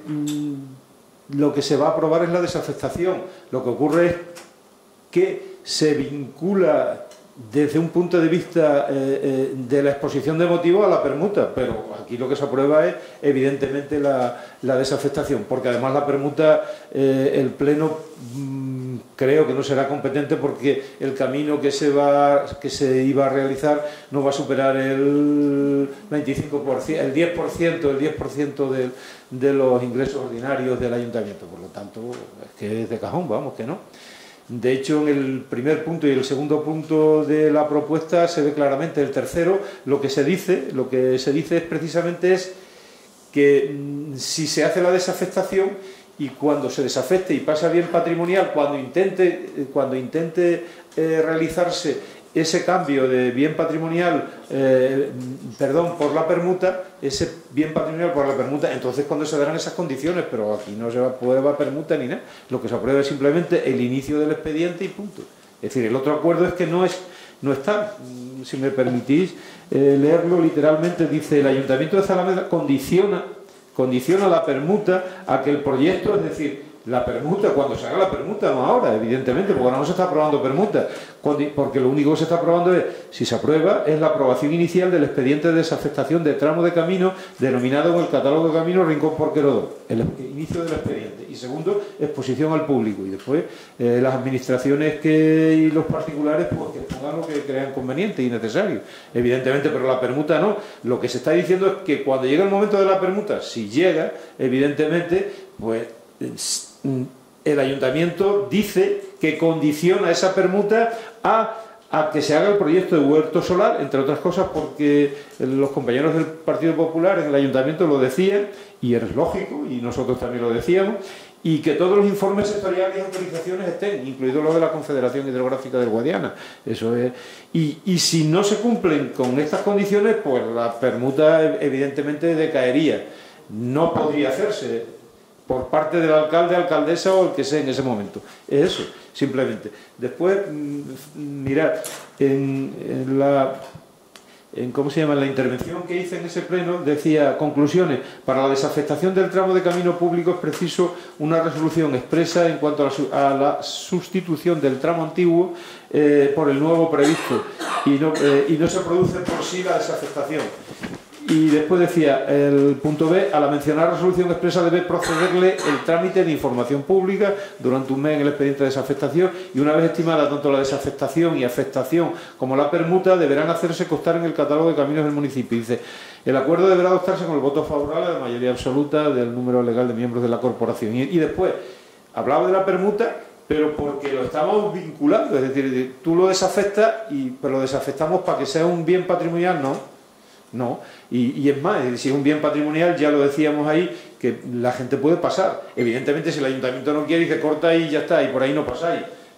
lo que se va a aprobar es la desafectación. Lo que ocurre es que se vincula desde un punto de vista de la exposición de motivos a la permuta, pero aquí lo que se aprueba es evidentemente la desafectación, porque además la permuta, el Pleno creo que no será competente porque el camino que se iba a realizar no va a superar el 25%, el 10% de los ingresos ordinarios del ayuntamiento, por lo tanto es que es de cajón, vamos, que no. De hecho, en el primer punto y el segundo punto de la propuesta se ve claramente. El tercero, lo que se dice es precisamente que si se hace la desafectación y cuando se desafecte y pasa bien patrimonial, cuando intente realizarse ese cambio de bien patrimonial, por la permuta, ese bien patrimonial por la permuta, entonces cuando se darán esas condiciones, pero aquí no se aprueba permuta ni nada, lo que se aprueba es simplemente el inicio del expediente y punto. Es decir, el otro acuerdo es que no está, si me permitís leerlo literalmente, dice: el Ayuntamiento de Zalameda condiciona la permuta a que el proyecto, es decir, la permuta, cuando se haga la permuta, no ahora, evidentemente, porque ahora no se está aprobando permuta, porque lo único que se está aprobando es, si se aprueba, es la aprobación inicial del expediente de desafectación de tramo de camino denominado en el catálogo de caminos Rincón Porquero 2, el inicio del expediente, y segundo, exposición al público, y después las administraciones y los particulares pues que pongan lo que crean conveniente y necesario, evidentemente, pero la permuta no. Lo que se está diciendo es que cuando llegue el momento de la permuta, si llega, evidentemente, pues el ayuntamiento dice que condiciona esa permuta a que se haga el proyecto de huerto solar, entre otras cosas porque los compañeros del Partido Popular en el ayuntamiento lo decían, y es lógico, y nosotros también lo decíamos, y que todos los informes sectoriales y autorizaciones estén, incluido lo de la Confederación Hidrográfica del Guadiana. Eso es. Y si no se cumplen con estas condiciones, pues la permuta evidentemente decaería. No podría hacerse por parte del alcalde, alcaldesa o el que sea en ese momento. Es eso, simplemente. Después, mirad, en la intervención que hice en ese pleno, decía: conclusiones, para la desafectación del tramo de camino público es preciso una resolución expresa en cuanto a la sustitución del tramo antiguo por el nuevo previsto y no se produce por sí la desafectación. Y después decía, el punto B: a la mencionada resolución expresa debe procederle el trámite de información pública durante un mes en el expediente de desafectación, y una vez estimada tanto la desafectación y afectación como la permuta deberán hacerse constar en el catálogo de caminos del municipio. Dice: el acuerdo deberá adoptarse con el voto favorable de la mayoría absoluta del número legal de miembros de la corporación. Y después hablaba de la permuta, pero porque lo estamos vinculando, es decir, tú lo desafectas, pero lo desafectamos para que sea un bien patrimonial, no, y es más, si es un bien patrimonial, ya lo decíamos ahí, que la gente puede pasar. Evidentemente, si el ayuntamiento no quiere, dice corta y ya está, y por ahí no pasáis.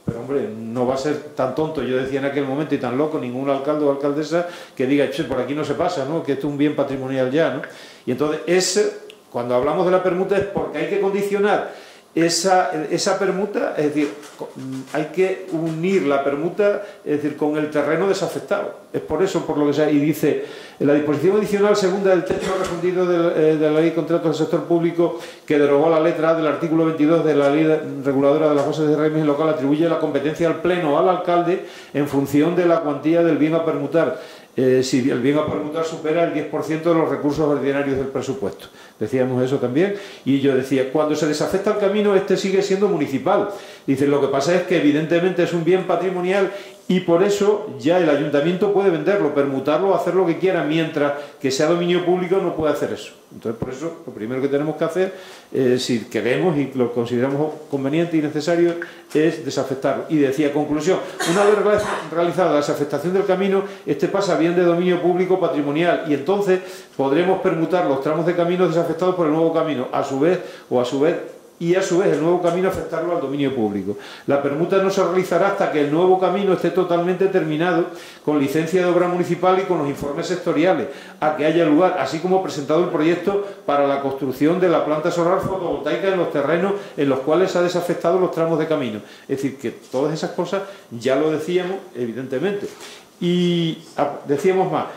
Pero hombre, no va a ser tan tonto, yo decía en aquel momento, y tan loco ningún alcalde o alcaldesa que diga, che, por aquí no se pasa, ¿no? Que esto es un bien patrimonial ya, ¿no? Y entonces, cuando hablamos de la permuta es porque hay que condicionar esa permuta, es decir, hay que unir la permuta, es decir, con el terreno desafectado. Es por eso, por lo que sea, y dice, en la disposición adicional segunda del texto refundido de la Ley de Contratos del Sector Público, que derogó la letra A del artículo 22 de la Ley Reguladora de las Bases de Régimen Local, atribuye la competencia al Pleno o al alcalde en función de la cuantía del bien a permutar. Si el bien a permutar supera el 10% de los recursos ordinarios del presupuesto. Decíamos eso también, y yo decía, cuando se desafecta el camino, este sigue siendo municipal. Dice, lo que pasa es que evidentemente es un bien patrimonial y por eso ya el ayuntamiento puede venderlo, permutarlo, hacer lo que quiera, mientras que sea dominio público no puede hacer eso. Entonces, por eso, lo primero que tenemos que hacer, si queremos y lo consideramos conveniente y necesario, es desafectarlo. Y decía, conclusión, una vez realizada la desafectación del camino, este pasa bien de dominio público patrimonial y entonces podremos permutar los tramos de caminos desafectados por el nuevo camino, a su vez el nuevo camino afectarlo al dominio público. La permuta no se realizará hasta que el nuevo camino esté totalmente terminado, con licencia de obra municipal y con los informes sectoriales a que haya lugar, así como presentado el proyecto para la construcción de la planta solar fotovoltaica en los terrenos en los cuales se ha desafectado los tramos de camino. Es decir, que todas esas cosas ya lo decíamos, evidentemente. Y decíamos más,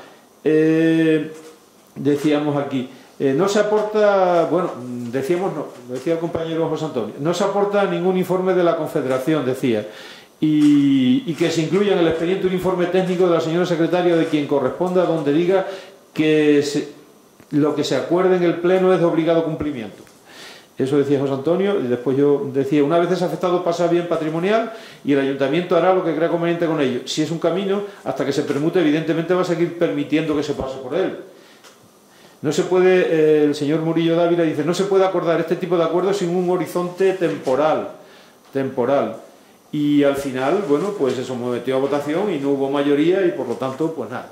decíamos aquí, no se aporta, bueno, decíamos no, decía el compañero José Antonio, no se aporta ningún informe de la Confederación, decía, y que se incluya en el expediente un informe técnico de la señora secretaria de quien corresponda, donde diga que lo que se acuerde en el Pleno es de obligado cumplimiento. Eso decía José Antonio, y después yo decía, una vez desafectado pasa bien patrimonial y el ayuntamiento hará lo que crea conveniente con ello. Si es un camino, hasta que se permute, evidentemente va a seguir permitiendo que se pase por él. No se puede, el señor Murillo Dávila dice, no se puede acordar este tipo de acuerdos sin un horizonte temporal. Y al final, bueno, pues eso me metió a votación y no hubo mayoría y por lo tanto, pues nada,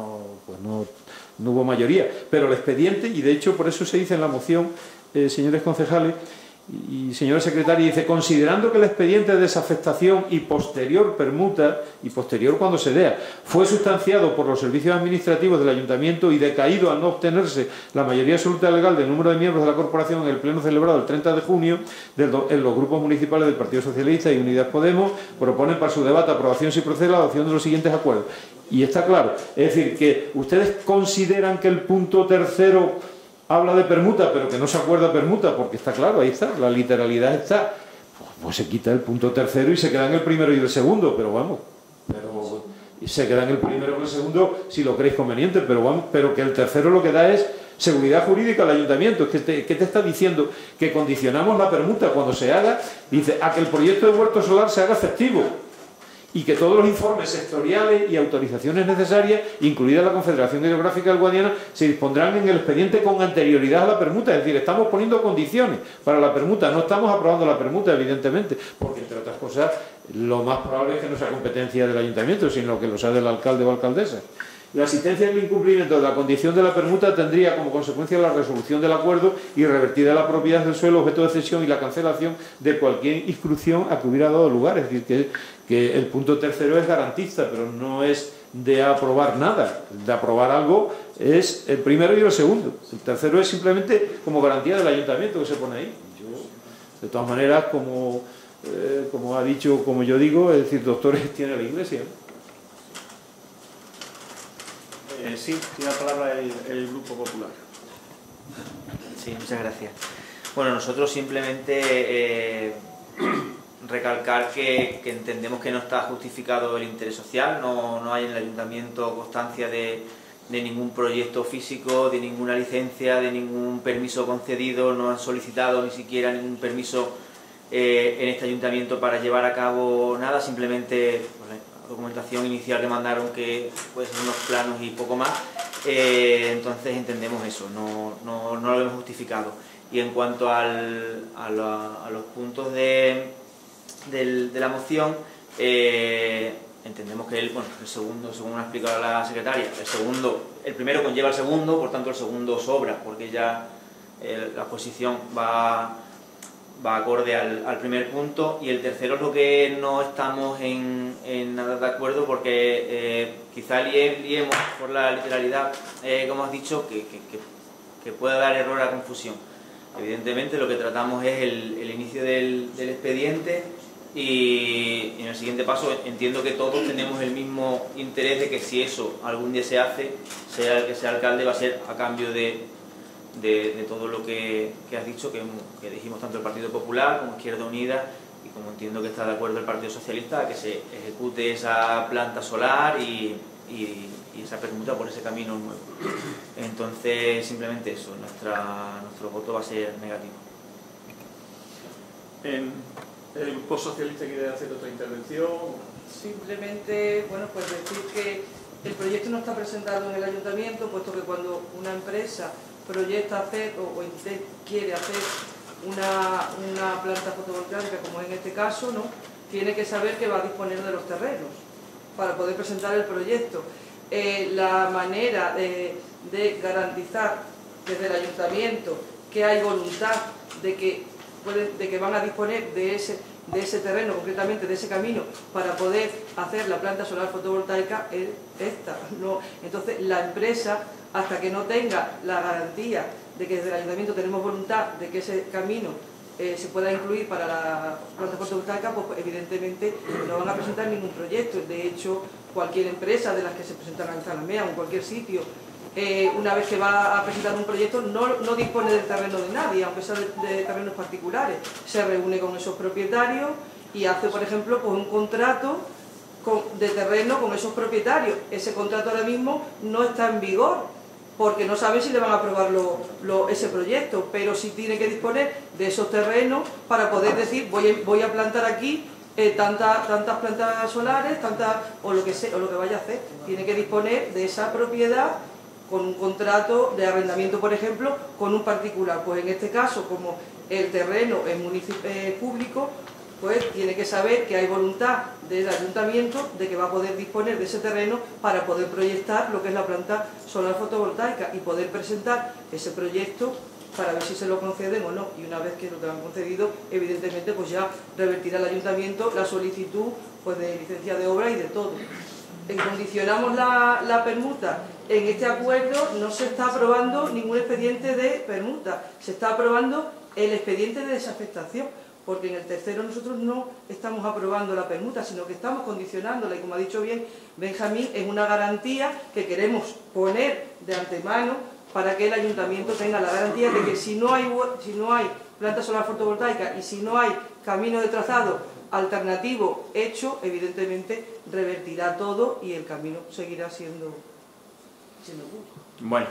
no hubo mayoría. Pero el expediente, y de hecho por eso se dice en la moción, señores concejales y señora secretaria, dice, considerando que el expediente de desafectación y posterior permuta, y posterior cuando se dé, fue sustanciado por los servicios administrativos del ayuntamiento y decaído al no obtenerse la mayoría absoluta legal del número de miembros de la corporación en el pleno celebrado el 30 de junio, en los grupos municipales del Partido Socialista y Unidas Podemos proponen para su debate, aprobación si procede, la adopción de los siguientes acuerdos. Y está claro, es decir, que ustedes consideran que el punto tercero habla de permuta, pero que no se acuerda permuta, porque está claro, ahí está, la literalidad está, pues se quita el punto tercero y se queda en el primero y el segundo, pero vamos, se queda en el primero y el segundo si lo creéis conveniente, pero que el tercero lo que da es seguridad jurídica al ayuntamiento. ¿Qué te está diciendo? Que condicionamos la permuta cuando se haga, dice, a que el proyecto de huerto solar se haga efectivo y que todos los informes sectoriales y autorizaciones necesarias, incluida la Confederación Hidrográfica del Guadiana, se dispondrán en el expediente con anterioridad a la permuta. Es decir, estamos poniendo condiciones para la permuta, no estamos aprobando la permuta, evidentemente, porque entre otras cosas lo más probable es que no sea competencia del ayuntamiento, sino que lo sea del alcalde o alcaldesa. La asistencia en el incumplimiento de la condición de la permuta tendría como consecuencia la resolución del acuerdo y revertida la propiedad del suelo objeto de cesión y la cancelación de cualquier inscripción a que hubiera dado lugar. Es decir, que el punto tercero es garantista, pero no es de aprobar nada. De aprobar algo es el primero y el segundo. El tercero es simplemente como garantía del ayuntamiento que se pone ahí. De todas maneras, como ha dicho, como yo digo, es decir, doctores tiene la Iglesia, ¿no? Sí, tiene la palabra el Grupo Popular. Sí, muchas gracias. Bueno, nosotros simplemente recalcar que entendemos que no está justificado el interés social, no hay en el ayuntamiento constancia de ningún proyecto físico, de ninguna licencia, de ningún permiso concedido, no han solicitado ni siquiera ningún permiso en este ayuntamiento para llevar a cabo nada, simplemente documentación inicial que mandaron, que puede ser unos planos y poco más. Entonces entendemos eso, no lo hemos justificado. Y en cuanto a los puntos de la moción, entendemos que el segundo, según ha explicado la secretaria, el primero conlleva el segundo, por tanto el segundo sobra, porque ya la exposición va va acorde al primer punto, y el tercero es lo que no estamos en nada de acuerdo, porque quizá liemos por la literalidad, como has dicho, que pueda dar error a confusión. Evidentemente lo que tratamos es el inicio del expediente, y en el siguiente paso entiendo que todos tenemos el mismo interés de que si eso algún día se hace, sea el que sea alcalde, va a ser a cambio de todo lo que has dicho, que dijimos tanto el Partido Popular como Izquierda Unida, y como entiendo que está de acuerdo el Partido Socialista, a que se ejecute esa planta solar y esa permuta por ese camino nuevo. Entonces, simplemente eso, nuestro voto va a ser negativo. ¿El Grupo Socialista quiere hacer otra intervención? Simplemente, bueno, pues decir que el proyecto no está presentado en el ayuntamiento, puesto que cuando una empresa proyecta hacer o quiere hacer una planta fotovoltaica, como en este caso, ¿no?, tiene que saber que va a disponer de los terrenos para poder presentar el proyecto. La manera de garantizar desde el ayuntamiento que hay voluntad de que van a disponer de ese terreno, concretamente de ese camino, para poder hacer la planta solar fotovoltaica es esta, ¿no? Entonces la empresa, hasta que no tenga la garantía de que desde el ayuntamiento tenemos voluntad de que ese camino se pueda incluir para la planta fotovoltaica, pues evidentemente no van a presentar ningún proyecto. De hecho, cualquier empresa de las que se presentan en Zalamea o en cualquier sitio, una vez que va a presentar un proyecto, no dispone del terreno de nadie, aunque sea de terrenos particulares. Se reúne con esos propietarios y hace, por ejemplo, pues un contrato de terreno con esos propietarios. Ese contrato ahora mismo no está en vigor, porque no saben si le van a aprobar ese proyecto, pero sí tiene que disponer de esos terrenos para poder decir voy a plantar aquí tantas plantas solares, o lo que vaya a hacer. Tiene que disponer de esa propiedad con un contrato de arrendamiento, por ejemplo, con un particular. Pues en este caso, como el terreno es público, pues tiene que saber que hay voluntad del ayuntamiento de que va a poder disponer de ese terreno para poder proyectar lo que es la planta solar fotovoltaica y poder presentar ese proyecto para ver si se lo conceden o no. Y una vez que lo han concedido, evidentemente pues ya revertirá al ayuntamiento la solicitud pues de licencia de obra y de todo. Condicionamos la permuta. En este acuerdo no se está aprobando ningún expediente de permuta, se está aprobando el expediente de desafectación, porque en el tercero nosotros no estamos aprobando la permuta, sino que estamos condicionándola, y como ha dicho bien Benjamín, es una garantía que queremos poner de antemano para que el ayuntamiento tenga la garantía de que si no hay planta solar fotovoltaica y si no hay camino de trazado alternativo hecho, evidentemente revertirá todo y el camino seguirá siendo público. Bueno,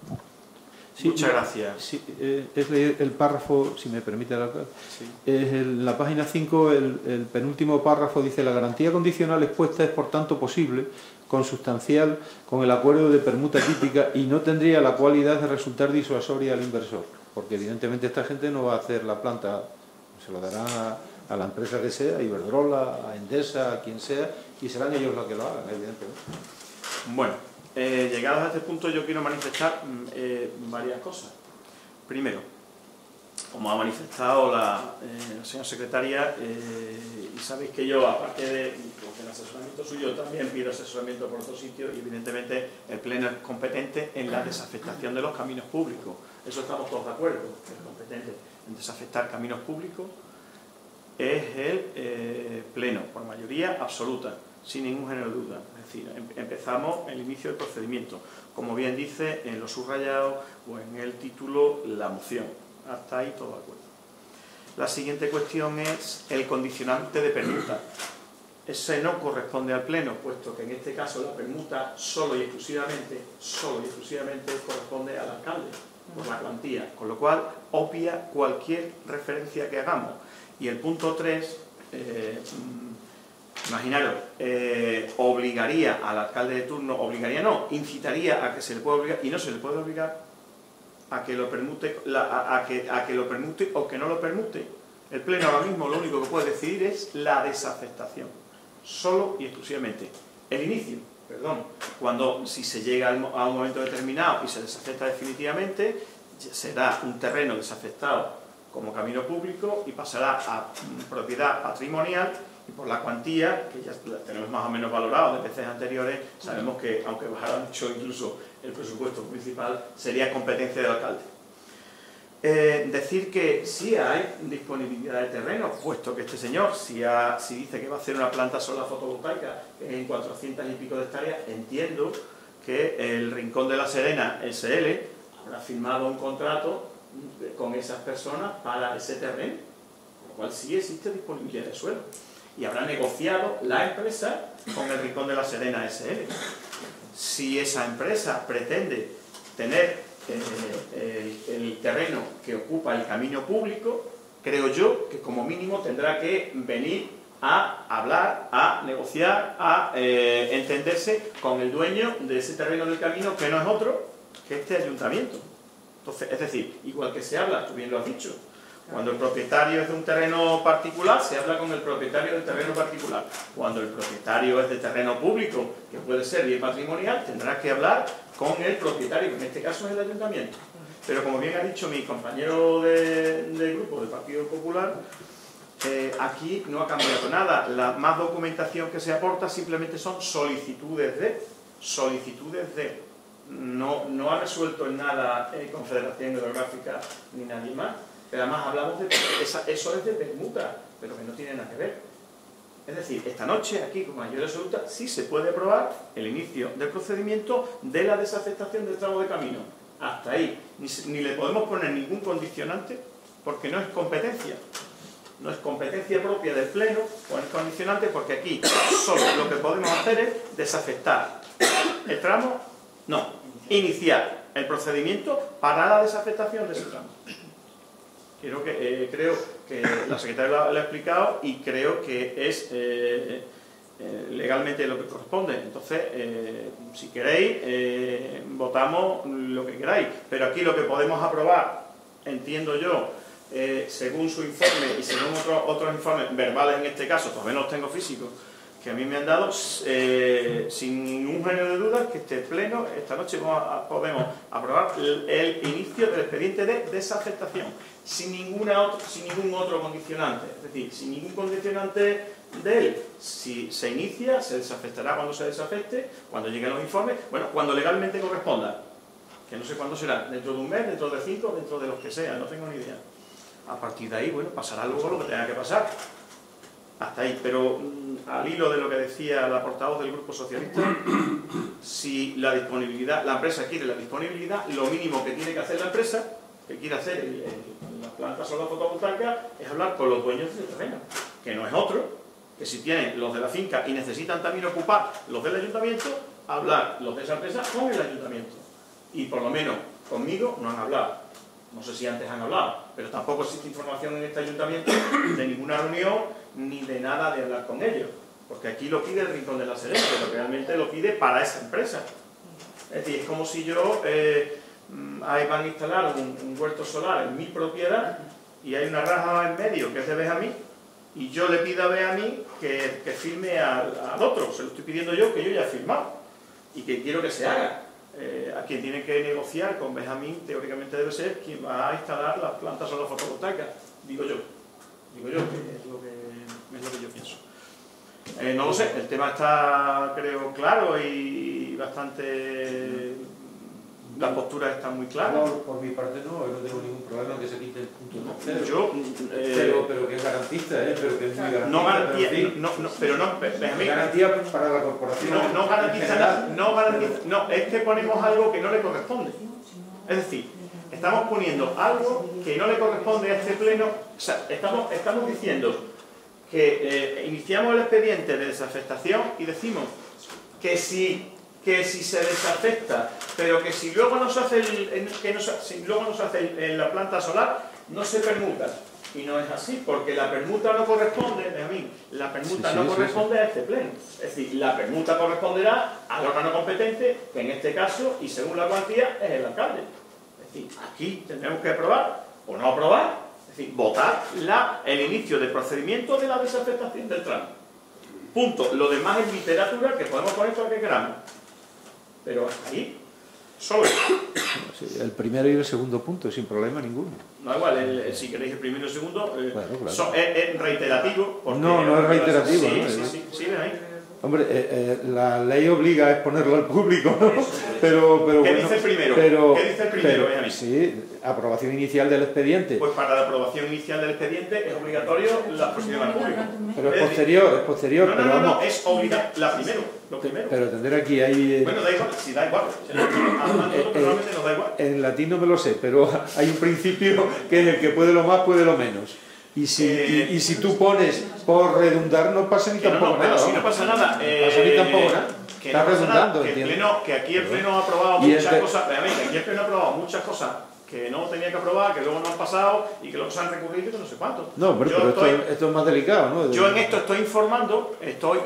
sí, muchas gracias. Sí, es el párrafo, si me permite el alcalde. Sí. En la página 5, el penúltimo párrafo dice: la garantía condicional expuesta es por tanto posible, consustancial con el acuerdo de permuta típica, y no tendría la cualidad de resultar disuasoria al inversor, porque evidentemente esta gente no va a hacer la planta, se lo dará a la empresa que sea, a Iberdrola, a Endesa, a quien sea, y serán ellos los que lo hagan, evidentemente. Bueno, llegados a este punto yo quiero manifestar varias cosas. Primero, como ha manifestado la señora secretaria, y sabéis que yo, aparte del asesoramiento suyo, también pido asesoramiento por otros sitios, y evidentemente el Pleno es competente en la desafectación de los caminos públicos. Eso estamos todos de acuerdo. El competente en desafectar caminos públicos es el Pleno, por mayoría absoluta, sin ningún género de duda. Es decir, empezamos el inicio del procedimiento, como bien dice en lo subrayado o en el título la moción. Hasta ahí todo de acuerdo. La siguiente cuestión es el condicionante de permuta. Ese no corresponde al Pleno, puesto que en este caso la permuta solo y exclusivamente corresponde al alcalde, por la cuantía, con lo cual obvia cualquier referencia que hagamos. Y el punto 3, imaginaros, obligaría al alcalde de turno, incitaría a que se le pueda obligar, y no se le puede obligar a que lo permute, a que lo permute o que no lo permute. El Pleno ahora mismo lo único que puede decidir es la desafectación, solo y exclusivamente. El inicio, si se llega a un momento determinado y se desafecta definitivamente, será un terreno desafectado como camino público y pasará a propiedad patrimonial, y por la cuantía, que ya la tenemos más o menos valorado de veces anteriores, sabemos que, aunque bajara mucho incluso el presupuesto municipal, sería competencia del alcalde. Decir que sí hay disponibilidad de terreno, puesto que este señor, si dice que va a hacer una planta solar fotovoltaica en 400 y pico de hectáreas, entiendo que el Rincón de la Serena SL habrá firmado un contrato con esas personas para ese terreno, con lo cual sí existe disponibilidad de suelo. Y habrá negociado la empresa con el Rincón de la Serena SL. Si esa empresa pretende tener el terreno que ocupa el camino público, creo yo que como mínimo tendrá que venir a hablar, a negociar, a entenderse con el dueño de ese terreno del camino, que no es otro que este ayuntamiento. Entonces, es decir, igual que se habla, tú bien lo has dicho, cuando el propietario es de un terreno particular, se habla con el propietario del terreno particular. Cuando el propietario es de terreno público, que puede ser bien patrimonial, tendrá que hablar con el propietario, que en este caso es el ayuntamiento. Pero como bien ha dicho mi compañero de grupo del Partido Popular, aquí no ha cambiado nada. La más documentación que se aporta simplemente son solicitudes de. No ha resuelto en nada Confederación Hidrográfica ni nadie más. Pero además hablamos de eso es de permuta, pero que no tiene nada que ver. Es decir, esta noche aquí con mayoría absoluta sí se puede aprobar el inicio del procedimiento de la desafectación del tramo de camino. Hasta ahí. Ni le podemos poner ningún condicionante porque no es competencia. No es competencia propia del Pleno poner condicionante, porque aquí solo lo que podemos hacer es desafectar el tramo, no, iniciar el procedimiento para la desafectación de ese tramo. Creo que la secretaria lo ha explicado y creo que es legalmente lo que corresponde. Entonces, si queréis, votamos lo que queráis. Pero aquí lo que podemos aprobar, entiendo yo, según su informe y según otros informes verbales en este caso, todavía no los tengo físicos, que a mí me han dado, sin ningún género de dudas, que este pleno, esta noche podemos aprobar el inicio del expediente de desafectación, sin ningún otro condicionante, es decir, sin ningún condicionante de él. Si se inicia, se desafectará cuando se desafecte, cuando lleguen los informes, bueno, cuando legalmente corresponda, que no sé cuándo será, dentro de un mes, dentro de 5, dentro de los que sea, no tengo ni idea. A partir de ahí, bueno, pasará luego lo que tenga que pasar. Hasta ahí, pero al hilo de lo que decía la portavoz del Grupo Socialista, si la empresa quiere la disponibilidad, lo mínimo que tiene que hacer la empresa, que quiere hacer la planta solar fotovoltaica, es hablar con los dueños del terreno, que no es otro, que si tienen los de la finca y necesitan también ocupar los del ayuntamiento, hablar los de esa empresa con el ayuntamiento. Y por lo menos conmigo no han hablado. No sé si antes han hablado, pero tampoco existe información en este ayuntamiento de ninguna reunión ni de nada de hablar con ellos, porque aquí lo pide el Rincón de la Serena, pero realmente lo pide para esa empresa. Es decir, es como si yo ahí van a instalar un huerto solar en mi propiedad y hay una raja en medio que es de Benjamín y yo le pido a Benjamín que firme al otro. Se lo estoy pidiendo yo, que yo ya he firmado y que quiero que se haga. A quien tiene que negociar con Benjamín teóricamente debe ser quien va a instalar las plantas solar fotovoltaicas, digo yo que es lo que yo pienso. No lo sé, el tema está, creo, claro y bastante... Las posturas están muy claras. No, por mi parte no tengo ningún problema en que se quite el punto tercero. Yo, pero que es garantista, pero que es muy garantista. No garantía, pero no, Benjamín, garantía para la corporación. No garantiza nada, no, es que ponemos algo que no le corresponde. Es decir, estamos poniendo algo que no le corresponde a este pleno. O sea, estamos diciendo que iniciamos el expediente de desafectación y decimos que si se desafecta, pero que si luego no se hace la planta solar, no se permuta. Y no es así, porque la permuta no corresponde, a mí, la permuta no corresponde a este pleno. Es decir, la permuta corresponderá al órgano competente, que en este caso, y según la cuantía, es el alcalde. Es decir, aquí tendremos que aprobar o no aprobar, es decir, votar el inicio del procedimiento de la desafectación del tramo. Punto. Lo demás es literatura que podemos poner todo lo que queramos. Pero hasta ahí. Solo eso. Sí, el primero y el segundo punto, sin problema ninguno. No, igual, si queréis el primero y el segundo, Claro. es reiterativo. Porque No es reiterativo. Sí, ¿no? sí, ven ahí. Hombre, la ley obliga a exponerlo al público, ¿no? pero ¿Qué bueno, dice el primero? ¿Qué dice el primero? Benjamín? Sí, aprobación inicial del expediente. Pues para la aprobación inicial del expediente es obligatorio la exposición al público. Pero es posterior, No, pero vamos. es obligatorio. Lo primero. Pero tendré aquí ahí. Bueno, da igual, si da igual. Normalmente nos da igual. En latín no me lo sé, pero hay un principio que es el que puede lo más, puede lo menos. Y si tú pones por redundar, no pasa ni tampoco nada. Si no pasa nada. No pasa ni tampoco nada. Que Está no pasa redundando, nada, que aquí el Pleno ha aprobado muchas cosas. Aquí el Pleno ha aprobado muchas cosas que no tenía que aprobar, que luego no han pasado y que luego se han recurrido y que no sé cuánto. No, pero esto es más delicado, ¿no? Yo en esto estoy informando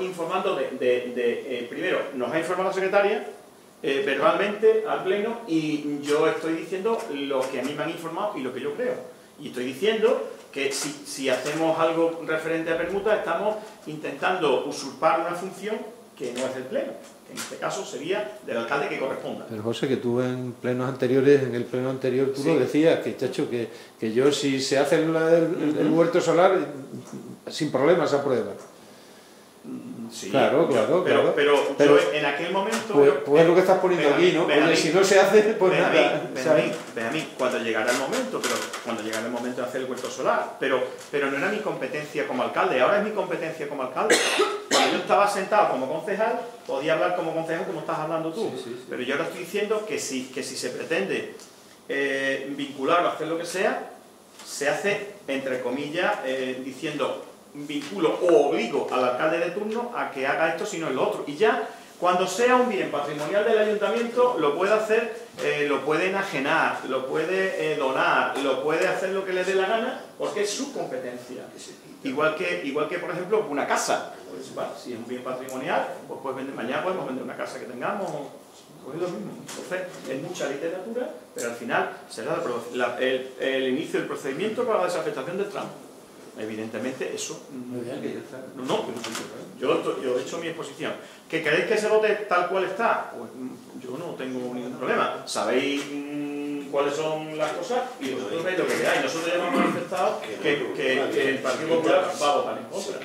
primero, nos ha informado la secretaria verbalmente al Pleno y yo estoy diciendo lo que a mí me han informado y lo que yo creo. Y estoy diciendo que si hacemos algo referente a permuta, estamos intentando usurpar una función que no es del Pleno, que en este caso sería del alcalde que corresponda. Pero José, que tú en plenos anteriores, en el pleno anterior tú lo decías, que chacho, que yo si se hace el huerto solar, sin problemas aprueba. Sí, claro. Pero yo en aquel momento... Pues es lo que estás poniendo aquí, ¿no? Porque si no se hace, pues nada. Ven a mí, cuando llegara el momento, de hacer el huerto solar, pero no era mi competencia como alcalde, ahora es mi competencia como alcalde. Cuando yo estaba sentado como concejal, podía hablar como concejal como estás hablando tú, sí. Pero yo ahora estoy diciendo que si se pretende vincular o hacer lo que sea, se hace, entre comillas, diciendo... vinculo o obligo al alcalde de turno a que haga esto, sino lo otro. Y ya, cuando sea un bien patrimonial del ayuntamiento, lo puede hacer, lo puede enajenar, lo puede donar, lo puede hacer lo que le dé la gana, porque es su competencia. Igual que por ejemplo, una casa. Pues, bueno, si es un bien patrimonial, pues mañana podemos vender una casa que tengamos. Pues es lo mismo. Entonces, es mucha literatura, pero al final será el inicio del procedimiento para la desafectación del tramo. Evidentemente eso yo he hecho mi exposición. ¿Que queréis que se vote tal cual está? Pues yo no tengo ningún problema. Sabéis cuáles son las cosas y vosotros veis lo que queráis. Nosotros ya hemos manifestado que el Partido Popular va a votar en contra.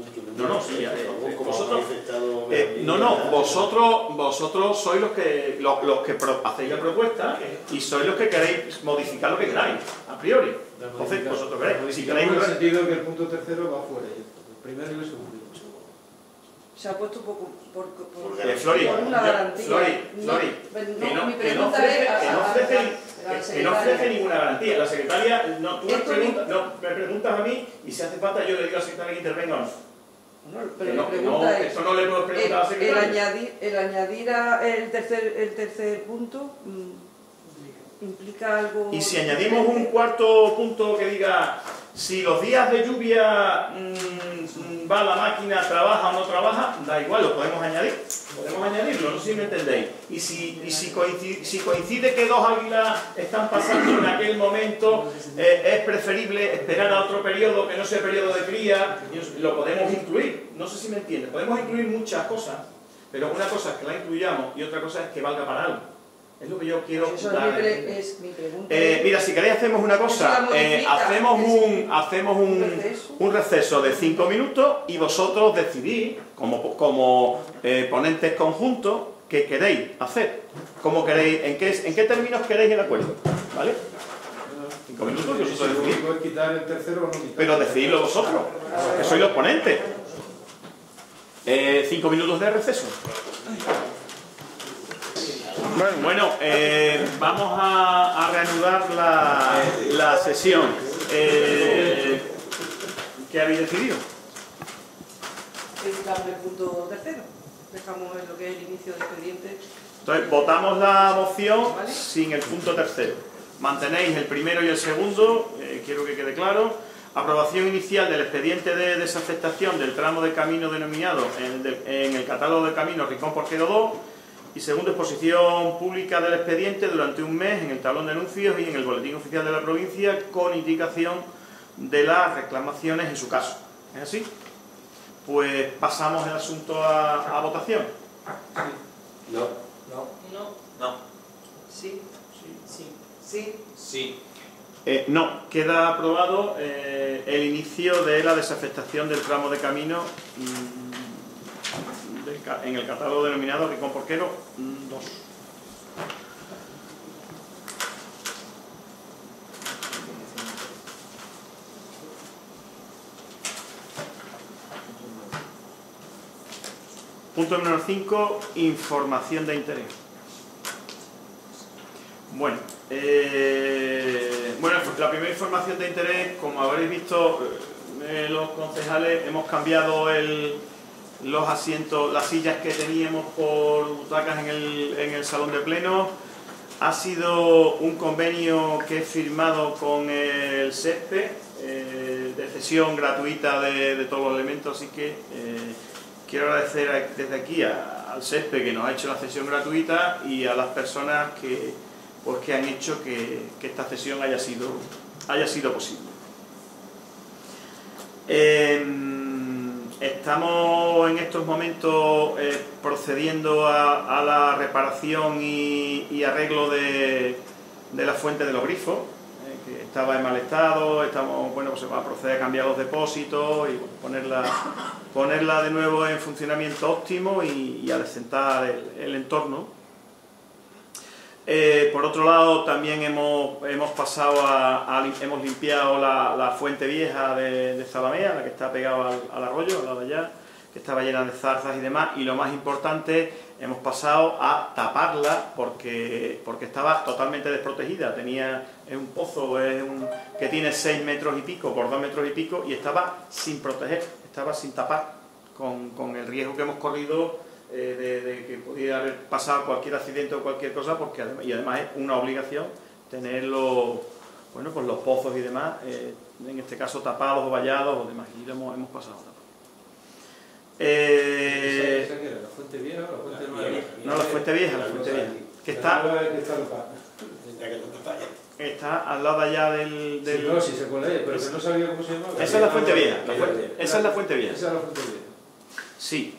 Vosotros sois los que hacéis la propuesta y sois los que queréis modificar lo que queráis, a priori. Entonces, vosotros veréis. Si queréis... en el sentido que el punto tercero va fuera, el primero y el segundo. Se ha puesto por Flori, una garantía. que no ofrece ninguna garantía. La secretaria, tú me preguntas a mí y si hace falta yo le digo a la secretaria que intervenga o no. Esto no le puedo preguntar a la secretaria. El añadir el tercer punto implica algo... Y si añadimos un cuarto punto que diga si los días de lluvia va la máquina, trabaja o no trabaja, da igual, lo podemos añadir. Podemos añadirlo, no sé si me entendéis. Y si coincide que dos águilas están pasando en aquel momento, es preferible esperar a otro periodo que no sea periodo de cría, lo podemos incluir. No sé si me entiendes. Podemos incluir muchas cosas, pero una cosa es que la incluyamos y otra cosa es que valga para algo. Es lo que yo quiero dar. Es mi pregunta. Mira, si queréis hacemos una cosa, hacemos un receso de 5 minutos y vosotros decidís, como ponentes conjuntos, qué queréis hacer, cómo queréis, en qué términos queréis el acuerdo, ¿vale? 5 minutos que vosotros decidís. ¿Puedes quitar el tercero o no quitar? Pero decididlo vosotros, que sois los ponentes. 5 minutos de receso. Bueno, vamos a reanudar la sesión. ¿Qué habéis decidido? Damos el punto tercero. Dejamos lo que es el inicio del expediente. Entonces, votamos la moción sin el punto tercero. Mantenéis el primero y el segundo, quiero que quede claro. Aprobación inicial del expediente de desafectación del tramo de camino denominado en el catálogo de caminos Rincón Porquero 2. Y segundo, exposición pública del expediente durante un mes en el tablón de anuncios y en el boletín oficial de la provincia con indicación de las reclamaciones en su caso. ¿Es así? Pues pasamos el asunto a votación. No. Sí. Sí. Sí. Sí. No, queda aprobado el inicio de la desafectación del tramo de camino en el catálogo denominado Rincón Porquero 2. Punto número 5, información de interés. Bueno, la primera información de interés, como habréis visto, los concejales hemos cambiado los asientos, las sillas que teníamos por butacas en el salón de pleno. Ha sido un convenio que he firmado con el SESPE de cesión gratuita de todos los elementos, así que quiero agradecer desde aquí al SESPE que nos ha hecho la cesión gratuita y a las personas que han hecho que esta cesión haya sido posible. Estamos en estos momentos procediendo a la reparación y arreglo de la fuente de los grifos, que estaba en mal estado. Pues se va a proceder a cambiar los depósitos y ponerla de nuevo en funcionamiento óptimo y a desentar el entorno. Por otro lado, también hemos limpiado la fuente vieja de Zalamea, la que está pegada al arroyo, al lado de allá, que estaba llena de zarzas y demás, y lo más importante, hemos pasado a taparla porque estaba totalmente desprotegida. Es un pozo que tiene 6 metros y pico por 2 metros y pico y estaba sin proteger, estaba sin tapar, con el riesgo que hemos corrido de que pudiera haber pasado cualquier accidente o cualquier cosa, y además es una obligación tener los pozos y demás, en este caso tapados o vallados o demás, y lo hemos pasado a tapar. ¿Esa qué era? ¿La fuente vieja o la fuente nueva? No, la fuente vieja, que está al lado allá del... Sí, no, sí se acuerda, pero que no sabía cómo se llamaba. Esa es la fuente vieja, esa es la fuente vieja. Esa es la fuente vieja. Sí.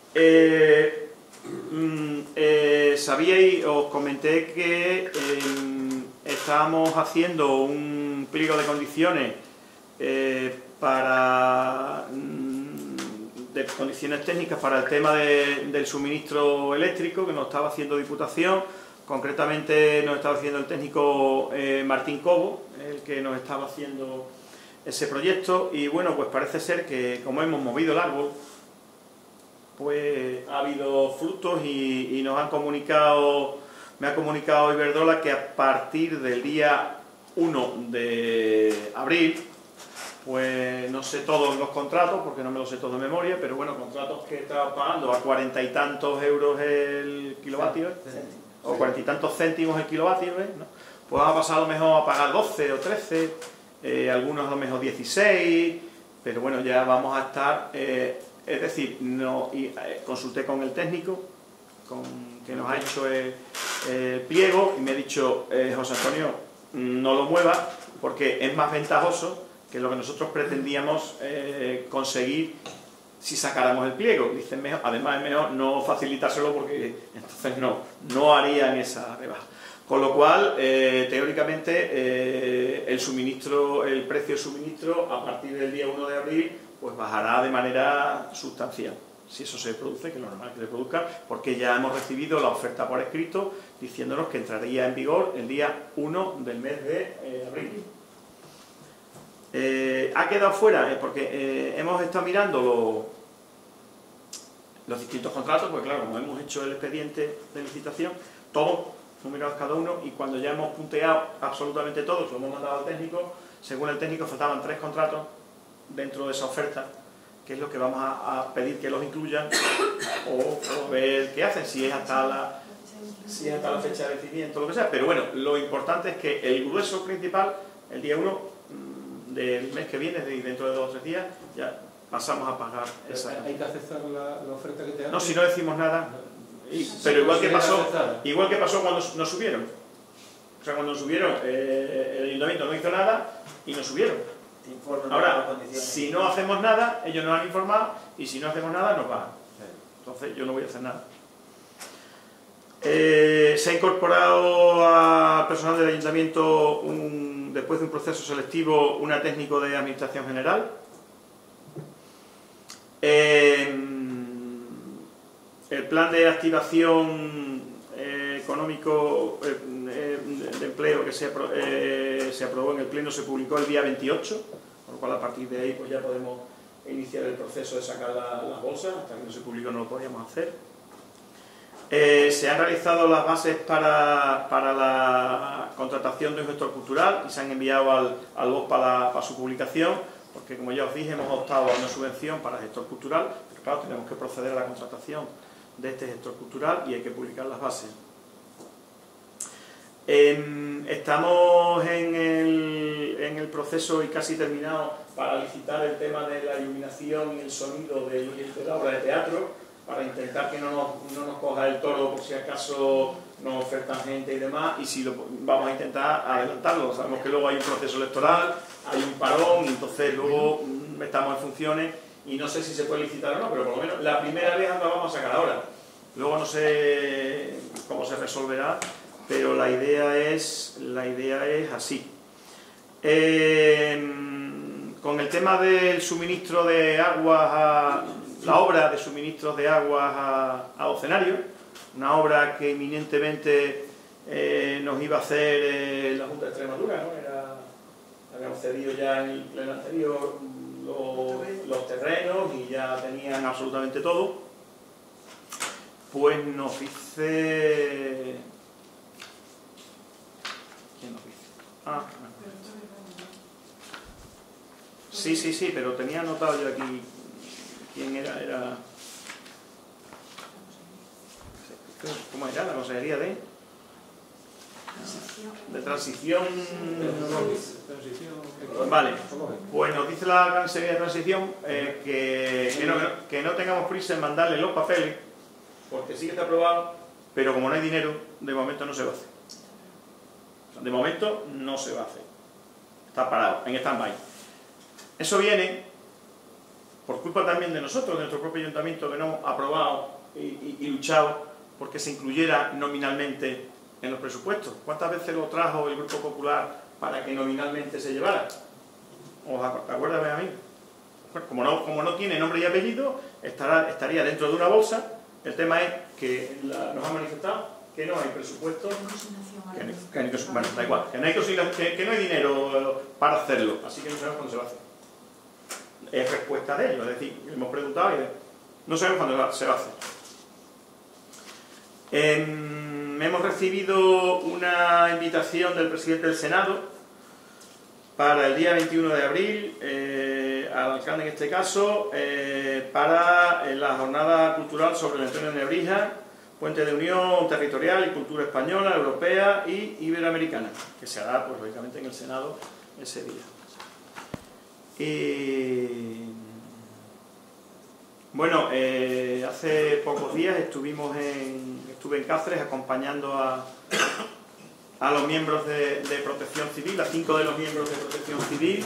Sabíais, os comenté que estábamos haciendo un pliego de condiciones de condiciones técnicas para el tema del suministro eléctrico que nos estaba haciendo Diputación. Concretamente nos estaba haciendo el técnico Martín Cobo, el que nos estaba haciendo ese proyecto, y bueno, pues parece ser que como hemos movido el árbol, pues ha habido frutos y me ha comunicado Iberdrola que a partir del día 1 de abril, pues no sé todos los contratos, porque no me los sé todos de memoria, pero bueno, contratos que estaba pagando a 40 y tantos euros el kilovatio, o 40 y tantos céntimos el kilovatio, ¿no? Pues ha pasado mejor a pagar 12 o 13, algunos a lo mejor 16, pero bueno, ya vamos a estar... es decir, consulté con el técnico que nos ha hecho el pliego y me ha dicho, José Antonio, no lo muevas porque es más ventajoso que lo que nosotros pretendíamos conseguir si sacáramos el pliego. Dicen, además es mejor no facilitárselo porque entonces no harían esa rebaja. Con lo cual, teóricamente, el precio de suministro a partir del día 1 de abril pues bajará de manera sustancial, si eso se produce, que es lo normal que se produzca, porque ya hemos recibido la oferta por escrito diciéndonos que entraría en vigor el día 1 del mes de abril. Ha quedado fuera, porque hemos estado mirando los distintos contratos, porque claro, como hemos hecho el expediente de licitación, todos numerados cada uno, y cuando ya hemos punteado absolutamente todos, lo hemos mandado al técnico, según el técnico faltaban 3 contratos dentro de esa oferta, que es lo que vamos a pedir que los incluyan o ver qué hacen, si es hasta la fecha de vencimiento o lo que sea. Pero bueno, lo importante es que el grueso principal, el día 1 del mes que viene, dentro de 2 o 3 días, ya pasamos a pagar esa. ¿Hay que aceptar la oferta que te dan? No, si no decimos nada, pero igual que pasó cuando nos subieron. O sea, cuando nos subieron, el ayuntamiento no hizo nada y nos subieron. Ahora, si no hacemos nada, ellos nos han informado, y si no hacemos nada, nos pagan. Entonces yo no voy a hacer nada. Se ha incorporado al personal del ayuntamiento, después de un proceso selectivo, una técnico de administración general. El plan de activación económico de empleo que se aprobó en el Pleno se publicó el día 28, con lo cual a partir de ahí pues ya podemos iniciar el proceso de sacar las bolsas. Hasta que no se publicó no lo podíamos hacer. Se han realizado las bases para la contratación de un gestor cultural y se han enviado al BOS para su publicación, porque como ya os dije hemos optado a una subvención para gestor cultural, pero claro, tenemos que proceder a la contratación de este gestor cultural y hay que publicar las bases. Estamos en el proceso y casi terminado para licitar el tema de la iluminación y el sonido de la obra de teatro, para intentar que no nos coja el toro por si acaso nos ofertan gente y demás, y si vamos a intentar adelantarlo. Sabemos que luego hay un proceso electoral, hay un parón, y entonces luego estamos en funciones y no sé si se puede licitar o no, pero por lo menos la primera vez la vamos a sacar ahora. Luego no sé cómo se resolverá, pero la idea es así. Con el tema del suministro de aguas, la obra de suministros de aguas a Ocenario, una obra que inminentemente nos iba a hacer la Junta de Extremadura, ¿no? Habíamos cedido ya en el pleno anterior los terrenos y ya tenían absolutamente todo. Pues nos dice... ¿Quién nos dice? Ah, sí, pero tenía anotado yo aquí quién era... ¿Cómo era? La consejería de transición. Vale, pues nos dice la consejería de transición que no tengamos prisa en mandarle los papeles, porque sí que está aprobado, pero como no hay dinero, de momento no se va a hacer. O sea, de momento no se va a hacer. Está parado, en stand-by. Eso viene por culpa también de nosotros, de nuestro propio ayuntamiento, que no hemos aprobado y luchado porque se incluyera nominalmente en los presupuestos. ¿Cuántas veces lo trajo el Grupo Popular para que nominalmente se llevara? ¿Os acuerdan a mí? Como no tiene nombre y apellido, estaría dentro de una bolsa. El tema es que nos han manifestado que no hay presupuesto, bueno, da igual, que no hay dinero para hacerlo, así que no sabemos cuándo se va a hacer. Es respuesta de ellos, es decir, hemos preguntado y no sabemos cuándo se va a hacer. Hemos recibido una invitación del presidente del Senado para el día 21 de abril, al alcalde en este caso, para la jornada cultural sobre el entorno de Nebrija, puente de unión territorial y cultura española, europea y iberoamericana, que se hará, pues, lógicamente, en el Senado ese día. Bueno, hace pocos días estuve en Cáceres acompañando a los miembros de Protección Civil, a 5 de los miembros de Protección Civil,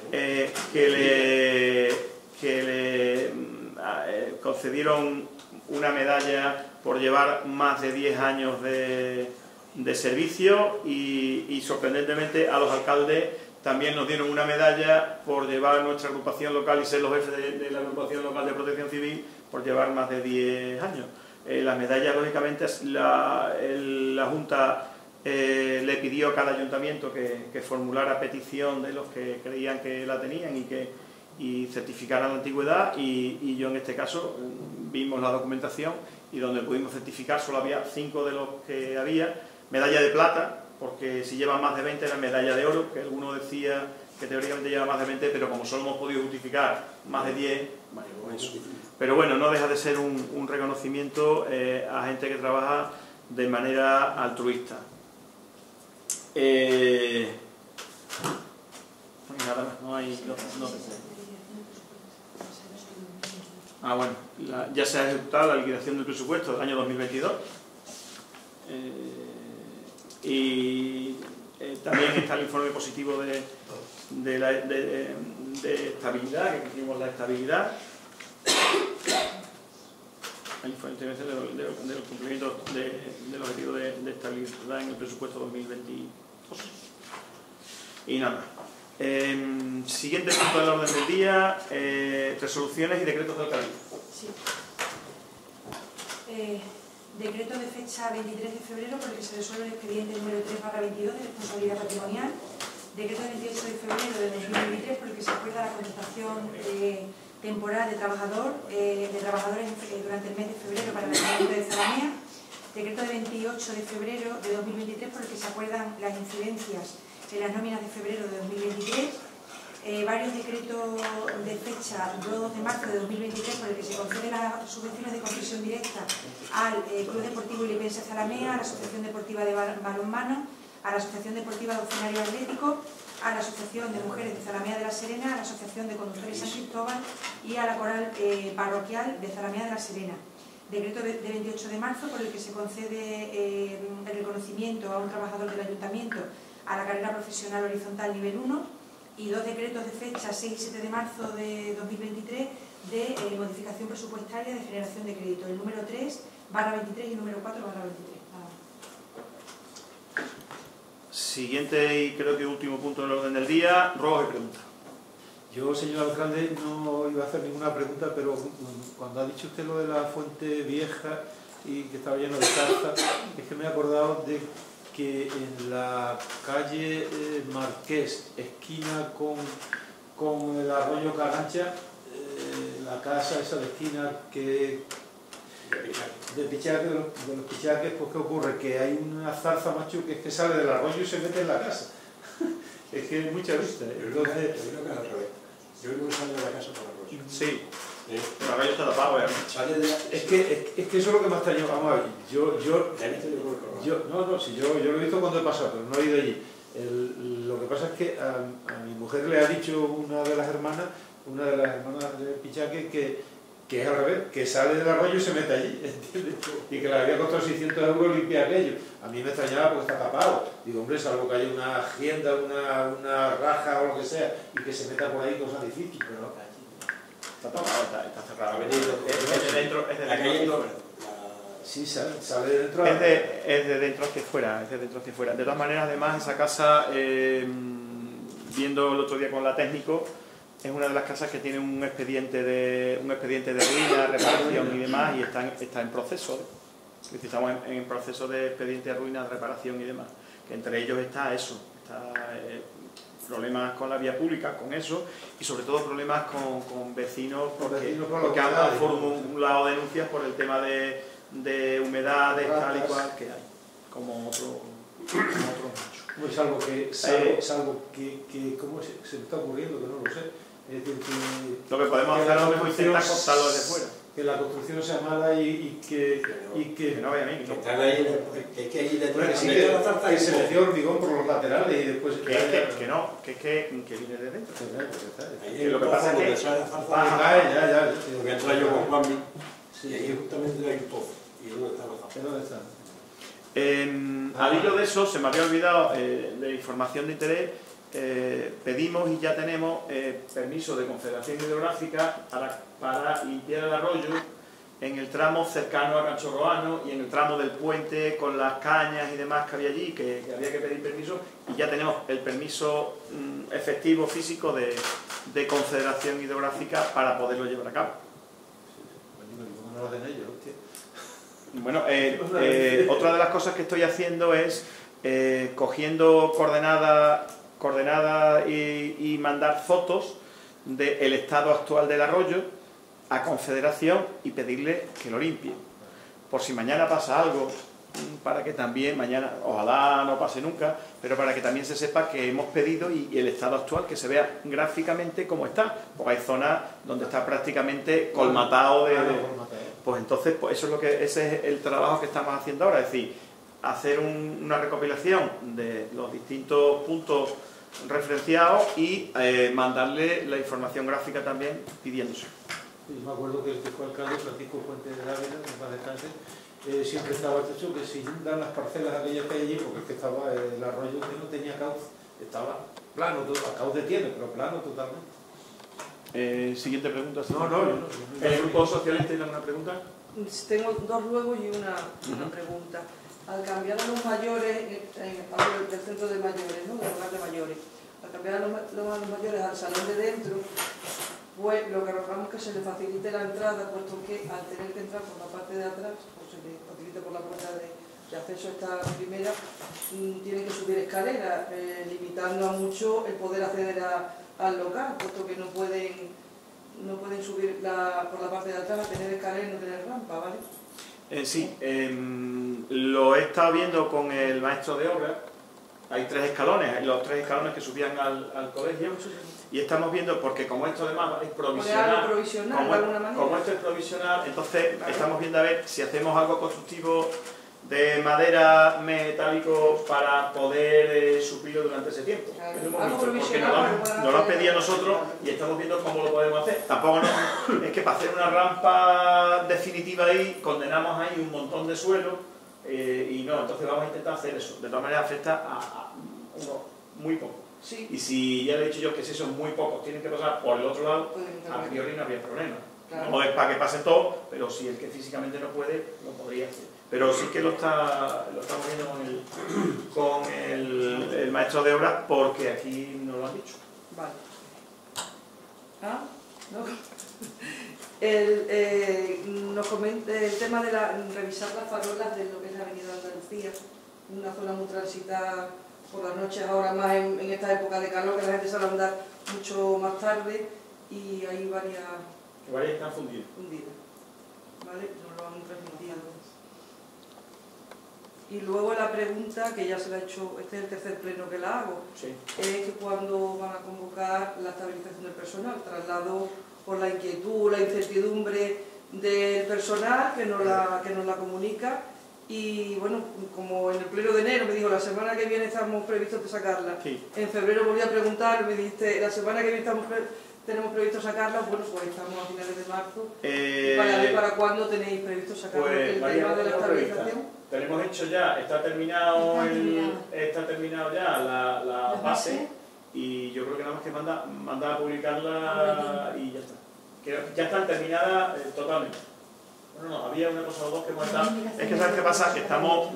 que le concedieron una medalla por llevar más de 10 años de servicio y sorprendentemente a los alcaldes también nos dieron una medalla por llevar nuestra agrupación local y ser los jefes de la agrupación local de Protección Civil por llevar más de 10 años. Las medallas, lógicamente, la Junta le pidió a cada ayuntamiento que formulara petición de los que creían que la tenían y certificaran la antigüedad, y yo en este caso vimos la documentación y donde pudimos certificar solo había 5 de los que había. Medalla de plata, porque si llevan más de 20 era medalla de oro, que alguno decía que teóricamente lleva más de 20, pero como solo hemos podido justificar más de 10, bueno, pues eso. Pero bueno, no deja de ser un reconocimiento a gente que trabaja de manera altruista. Nada más, no hay... Ah, bueno, ya se ha ejecutado la liquidación del presupuesto del año 2022. También está el informe positivo de estabilidad, que cumplimos la estabilidad. del cumplimiento del objetivo de estabilidad en el presupuesto 2022. Y nada. Siguiente punto del orden del día, resoluciones y decretos del Cabildo. Sí. Decreto de fecha 23 de febrero por el que se resuelve el expediente número 3/22 de responsabilidad patrimonial. Decreto de 28 de febrero de 2023 por el que se acuerda la contratación temporal de trabajadores durante el mes de febrero para el Ayuntamiento de Zalamea. Decreto de 28 de febrero de 2023 por el que se acuerdan las incidencias en las nóminas de febrero de 2023. Varios decretos de fecha 2 de marzo de 2023 por el que se conceden las subvenciones de concesión directa al Club Deportivo Ilipense Zalamea, a la Asociación Deportiva de Balonmano, a la Asociación Deportiva de Opcionario Atlético, a la Asociación de Mujeres de Zalamea de la Serena, a la Asociación de Conductores San Cristóbal y a la Coral Parroquial de Zalamea de la Serena. Decreto de 28 de marzo por el que se concede el reconocimiento a un trabajador del Ayuntamiento a la carrera profesional horizontal nivel 1 y dos decretos de fecha 6 y 7 de marzo de 2023 de modificación presupuestaria de generación de crédito, el número 3/23 y el número 4/23. Siguiente y creo que último punto del orden del día, ruegos y preguntas. Yo, señor alcalde, no iba a hacer ninguna pregunta, pero cuando ha dicho usted lo de la fuente vieja y que estaba lleno de zarza, es que me he acordado de que en la calle Marqués, esquina con el arroyo Cagancha, la casa esa de esquina que de Pichaque, de los Pichaques, pues ¿qué ocurre? Que hay una zarza, macho, que es que sale del arroyo y se mete en la casa. Es que hay mucha vista. Entonces, yo creo que es al revés. Yo creo que sale de la casa por el arroyo. Sí. El arroyo está tapado, es que eso es lo que me ha extrañado. Vamos a ver, yo lo he visto cuando he pasado, pero no he ido allí. Lo que pasa es que a mi mujer le ha dicho una de las hermanas de Pichaque que es al revés, que sale del arroyo y se mete allí, ¿entiendes? Y que le había costado 600 euros limpiar aquello. A mí me extrañaba porque está tapado. Digo, hombre, salvo que haya una agenda, una raja o lo que sea, y que se meta por ahí cosas difíciles, pero no, está tapado, está cerrado. Es de dentro, es de la calle dentro. Sí, sale de dentro. Es de dentro hacia fuera, es de dentro hacia fuera. De todas maneras, además, esa casa, viendo el otro día con la técnico, es una de las casas que tiene un expediente de ruina, reparación y demás, y está en proceso. Estamos en proceso de expediente de ruina, reparación y demás. Que entre ellos está eso, problemas con la vía pública, con eso, y sobre todo problemas con vecinos, porque han formulado denuncias por el tema de humedades, tal y cual que hay, como otros muchos. Pues salvo que ¿cómo se me está ocurriendo? Que no lo sé. Es decir, que lo que podemos hacer a lo mejor es intentar cortarlo desde fuera. Que la construcción sea mala y que no vaya a mí. Que ahí detrás que se le dio hormigón por los laterales y después... Que viene de dentro. Que lo que pasa es que ya. Porque entra yo con Juanmi y ahí justamente hay un pozo. ¿Y dónde está? Al hilo de eso, se me había olvidado de información de interés. Pedimos y ya tenemos permiso de Confederación Hidrográfica para limpiar el arroyo en el tramo cercano a Canchorroano y en el tramo del puente con las cañas y demás que había allí, que había que pedir permiso, y ya tenemos el permiso efectivo físico de Confederación Hidrográfica para poderlo llevar a cabo. Bueno, otra de las cosas que estoy haciendo es cogiendo coordenadas y mandar fotos del estado actual del arroyo a Confederación y pedirle que lo limpie. Por si mañana pasa algo, para que también, mañana, ojalá no pase nunca, pero para que también se sepa que hemos pedido y el estado actual, que se vea gráficamente cómo está. Porque hay zonas donde está prácticamente colmatado pues entonces, pues eso es ese es el trabajo que estamos haciendo ahora, es decir, hacer una recopilación de los distintos puntos referenciados y mandarle la información gráfica también pidiéndose. Sí, me acuerdo que el que fue alcalde, Francisco Fuentes de Ávila, en paz descanse, siempre estaba hecho que se inundan las parcelas aquellas que hay allí, porque es que estaba el arroyo que no tenía cauce, estaba plano, cauce tiene, pero plano totalmente. Siguiente pregunta. No. ¿El Grupo Socialista tiene alguna pregunta? Tengo dos ruegos y una pregunta. Al cambiar a los mayores, hablo del centro de mayores, ¿no? Del hogar de mayores, al cambiar a los mayores al salón de dentro, pues lo que rogamos es que se le facilite la entrada, puesto que al tener que entrar por la parte de atrás, o se le facilite por la puerta de acceso a esta primera, tienen que subir escaleras, limitando a mucho el poder acceder al local, puesto que no pueden subir por la parte de atrás a tener escaleras y no tener rampa, ¿vale? Sí, lo he estado viendo con el maestro de obra. Hay 3 escalones, los 3 escalones que subían al colegio, y estamos viendo, porque como esto además es provisional, como esto es provisional, entonces estamos viendo a ver si hacemos algo constructivo de madera metálico para poder suplirlo durante ese tiempo. Porque nos lo han pedido a nosotros y estamos viendo cómo lo podemos hacer. Tampoco es que para hacer una rampa definitiva ahí condenamos ahí un montón de suelo y no, entonces vamos a intentar hacer eso. De todas maneras afecta a uno muy poco. Sí. Y si ya le he dicho yo que si son muy pocos tienen que pasar por el otro lado, a priori no habría problema. Claro. No es para que pasen todos, pero si el que físicamente no puede, lo podría hacer. Pero sí que lo estamos viendo con el maestro de obras, porque aquí nos lo han dicho. Vale. ¿No? Nos comenta el tema de revisar las farolas de lo que es la avenida Andalucía, una zona muy transitada por las noches, ahora más en esta época de calor, que la gente sale a andar mucho más tarde, y hay varias... Que varias están fundidas. ¿Vale? Nos lo han transmitido. Y luego la pregunta, que ya se la he hecho, este es el tercer pleno que la hago, sí, es que cuando van a convocar la estabilización del personal, traslado por la inquietud, la incertidumbre del personal que nos la comunica, y bueno, como en el pleno de enero me dijo, la semana que viene estamos previstos de sacarla, sí. En febrero volví a preguntar, me dijiste, la semana que viene tenemos previsto sacarla, bueno, pues estamos a finales de marzo, para ver para cuándo tenéis previsto sacarla, pues, el tema de la estabilización. Tenemos hecho ya, está terminado ya la base, y yo creo que nada más que mandar a publicarla y ya está. Que ya están terminadas totalmente. No, había una cosa o dos que hemos estado. Es que ¿sabes qué pasa? Que estamos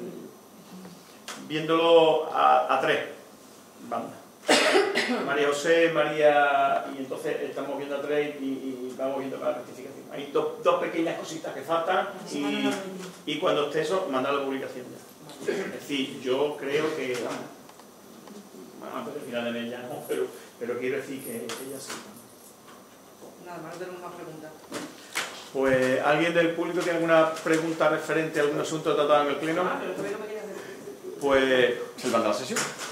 viéndolo a 3 bandas. María José, María, y entonces estamos viendo a 3 y vamos viendo la rectificación. Hay dos pequeñas cositas que faltan y cuando esté eso, mandar la publicación ya. Es decir, yo creo que, antes del final de mes ya no, pero quiero decir que ya sí. Nada más, no tenemos más preguntas. Pues, ¿alguien del público tiene alguna pregunta referente a algún asunto tratado en el pleno? Pues, se levanta la sesión.